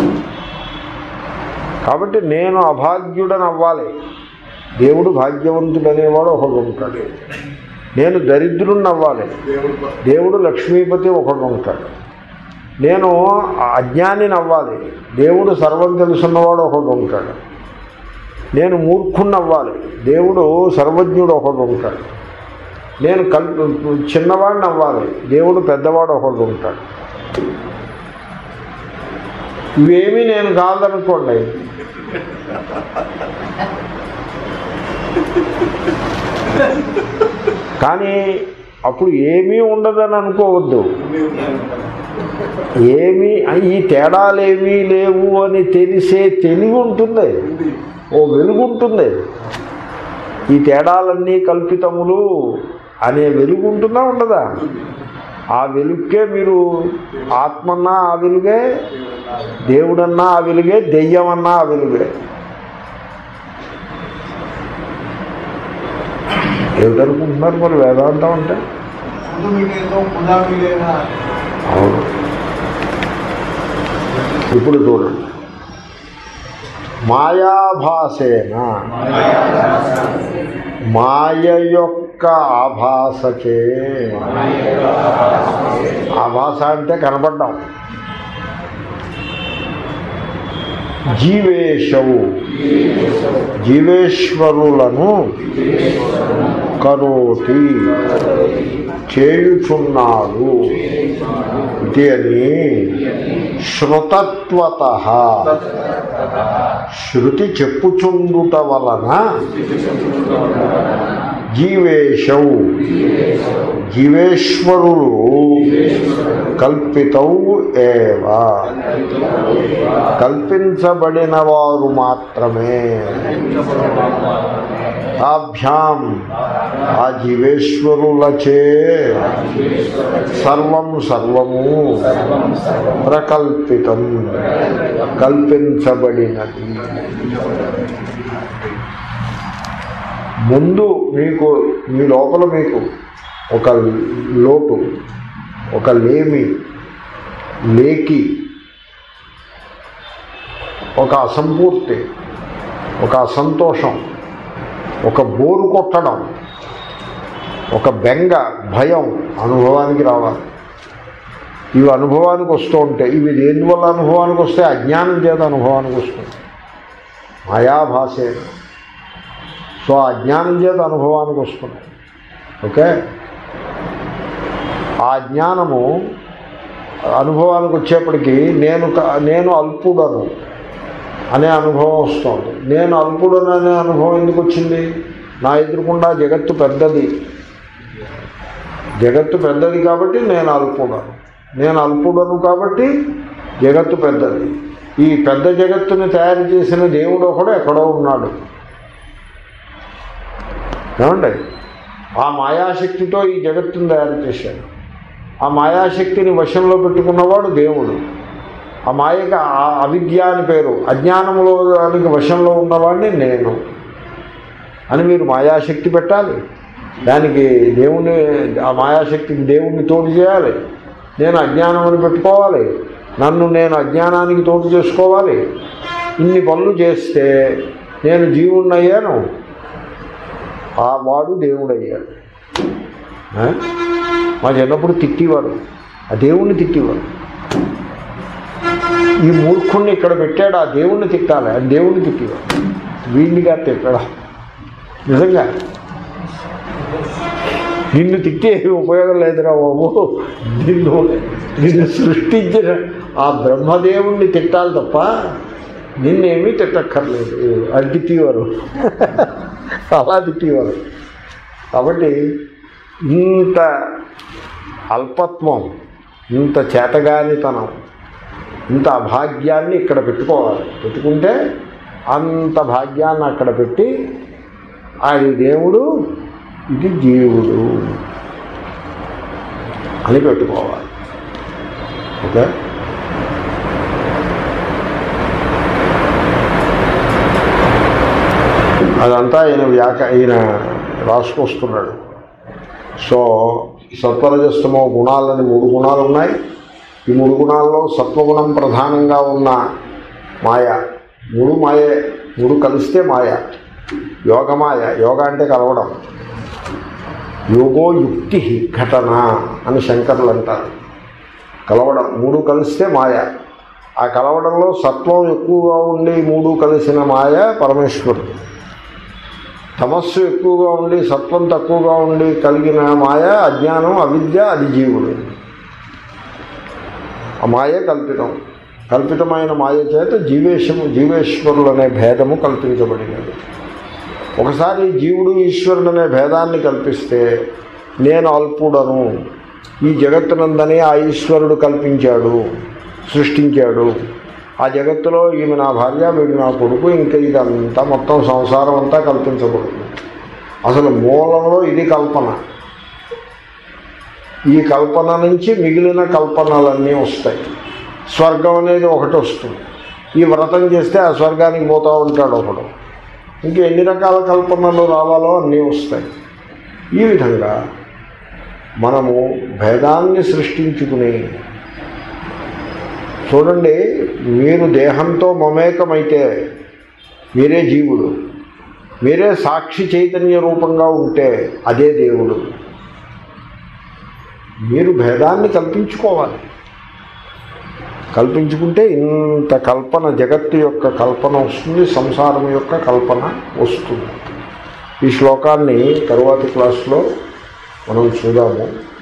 Speaker 1: కాబట్టి నేను అభాగ్యుడని అవ్వాలి. దేవుడు భాగ్యవంతుడు అనేవాడు ఒకడు ఉంటాడు. నేను దరిద్రుడిని అవ్వాలి. దేవుడు లక్ష్మీపతి ఒకడు ఉంటాడు. నేను అజ్ఞానిని అవ్వాలి. దేవుడు సర్వం తెలుసున్నవాడు ఒకడు ఉంటాడు. నేను మూర్ఖుణ్ణి అవ్వాలి. దేవుడు సర్వజ్ఞుడు ఒకడు ఉంటాడు. నేను కల్ చిన్నవాడిని అవ్వాలి. దేవుడు పెద్దవాడు ఒకడు ఉంటాడు. ఇవేమీ నేను కాదనుకోండి, కానీ అప్పుడు ఏమీ ఉండదని అనుకోవద్దు. ఏమీ ఈ తేడాలేమీ లేవు అని తెలిసే తెలివి ఉంటుంది, ఓ వెలుగు ఉంటుంది. ఈ తేడాలన్నీ కల్పితములు అనే వెలుగు ఉంటుందా ఉండదా? ఆ వెలుగుకే మీరు ఆత్మన్నా ఆ వెలుగే, దేవుడన్నా ఆ వెలుగే, దెయ్యమన్నా ఆ వెలుగే. ఏమిటనుకుంటున్నారు మరి వేదాంతం అంటే? అవును. ఇప్పుడు చూడండి, మాయాభాసేన, మాయ యొక్క ఆభాసకే, ఆభాస అంటే కనపడ్డాం, జీవేశవు జీవేశ్వరులను కరోతి చేయుచున్నాడు ఇది అని శ్రుతత్వతః శృతి చెప్పుచుండుట వలన జీవేశౌ జీవేశ్వరులు కల్పితౌ ఏవ కల్పించబడిన వారు మాత్రమే. తాభ్యాం ఆ జీవేశ్వరులచే సర్వం సర్వము ప్రకల్పితం కల్పించబడినది. ముందు మీకు మీ లోపల మీకు ఒక లోటు, ఒక లేమి, లేకి, ఒక అసంపూర్తి, ఒక అసంతోషం, ఒక బోరు కొట్టడం, ఒక బెంగ, భయం అనుభవానికి రావాలి. ఇవి అనుభవానికి వస్తూ ఉంటాయి. ఇవి దేనివల్ల అనుభవానికి వస్తే? అజ్ఞానం చేత అనుభవానికి వస్తుంది. మాయాభాసే. సో అజ్ఞానం చేత అనుభవానికి వస్తుంది. ఓకే, ఆ జ్ఞానము అనుభవానికి వచ్చేప్పటికీ నేను నేను అల్పుడను అనే అనుభవం వస్తుంది. నేను అల్పుడను అనే అనుభవం ఎందుకు వచ్చింది? నా ఎదురుకుండా జగత్తు పెద్దది, జగత్తు పెద్దది కాబట్టి నేను అల్పుడను, నేను అల్పుడను కాబట్టి జగత్తు పెద్దది. ఈ పెద్ద జగత్తుని తయారు చేసిన దేవుడు ఒకడు ఎక్కడో ఉన్నాడు. ఏమండి? ఆ మాయాశక్తితో ఈ జగత్తుని తయారు చేశాడు. ఆ మాయాశక్తిని వశంలో పెట్టుకున్నవాడు దేవుడు. ఆ మాయకి అవిద్య అని పేరు. అజ్ఞానంలో దానికి వశంలో ఉన్నవాడిని నేను అని మీరు మాయాశక్తి పెట్టాలి. దానికి దేవుని, ఆ మాయాశక్తికి దేవుణ్ణి తోడు చేయాలి. నేను అజ్ఞానం అని పెట్టుకోవాలి. నన్ను నేను అజ్ఞానానికి తోడు చేసుకోవాలి. ఇన్ని పనులు చేస్తే నేను జీవుణ్ణి అయ్యాను, ఆ వాడు దేవుడయ్యాడు. మా చిన్నప్పుడు తిట్టేవారు, ఆ దేవుణ్ణి తిట్టేవారు. ఈ మూర్ఖుణ్ణి ఇక్కడ పెట్టాడు, ఆ దేవుణ్ణి తిట్టాలి, ఆ దేవుణ్ణి తిట్టేవారు. వీడిగా తిట్టడా? నిజంగా నిన్ను తిట్టే ఉపయోగం లేదురా బాబు. నిన్ను నిన్ను సృష్టించిన ఆ బ్రహ్మదేవుణ్ణి తిట్టాలి తప్ప నిన్నేమీ తిట్టక్కర్లేదు అని తిట్టేవారు. అలా తిట్టేవారు. కాబట్టి ఇంత అల్పత్వం, ఇంత చేతగానితనం, ఇంత అభాగ్యాన్ని ఇక్కడ పెట్టుకోవాలి. పెట్టుకుంటే అంత భాగ్యాన్ని అక్కడ పెట్టి అది దేవుడు, ఇది జీవుడు అని పెట్టుకోవాలి. ఓకే, అదంతా ఈయన వ్యాక ఈయన రాసుకొస్తున్నాడు. సో సత్వరజస్తమో గుణాలని మూడు గుణాలు ఉన్నాయి. ఈ మూడు గుణాల్లో సత్వగుణం ప్రధానంగా ఉన్న మాయ, మూడు మాయే, మూడు కలిస్తే మాయ, యోగమాయ. యోగ అంటే కలవడం, యోగో యుక్తి ఘటన అని శంకరులు అంటారు. కలవడం, మూడు కలిస్తే మాయ. ఆ కలవడంలో సత్వం ఎక్కువగా ఉండి మూడు కలిసిన మాయ పరమేశ్వరుడు, తమస్సు ఎక్కువగా ఉండి సత్వం తక్కువగా ఉండి కలిగిన మాయ అజ్ఞానం, అవిద్య, అది జీవుడు. ఆ మాయే కల్పితం. కల్పితమైన మాయ చేత జీవేశము జీవేశ్వరులు అనే భేదము కల్పించబడినది. ఒకసారి జీవుడు ఈశ్వరుడు అనే భేదాన్ని కల్పిస్తే నేను అల్పుడను, ఈ జగత్తునందని ఆ ఈశ్వరుడు కల్పించాడు, సృష్టించాడు. ఆ జగత్తులో ఈమె నా భార్య, వీడు నా కొడుకు, ఇంకా ఇదంతా మొత్తం సంసారం అంతా కల్పించబడుతుంది. అసలు మూలంలో ఇది కల్పన. ఈ కల్పన నుంచి మిగిలిన కల్పనలన్నీ వస్తాయి. స్వర్గం అనేది ఒకటి వస్తుంది. ఈ వ్రతం చేస్తే ఆ స్వర్గానికి పోతూ ఉంటాడు ఒకడు. ఇంకా ఎన్ని రకాల కల్పనలు రావాలో అన్నీ వస్తాయి. ఈ విధంగా మనము భేదాన్ని సృష్టించుకుని, చూడండి, మీరు దేహంతో మమేకమైతే మీరే జీవుడు, మీరే సాక్షి చైతన్య రూపంగా ఉంటే అదే దేవుడు. మీరు భేదాన్ని కల్పించుకోవాలి. కల్పించుకుంటే ఇంత కల్పన, జగత్తు యొక్క కల్పన వస్తుంది, సంసారం యొక్క కల్పన వస్తుంది. ఈ శ్లోకాన్ని తరువాతి క్లాసులో మనం చూద్దాము.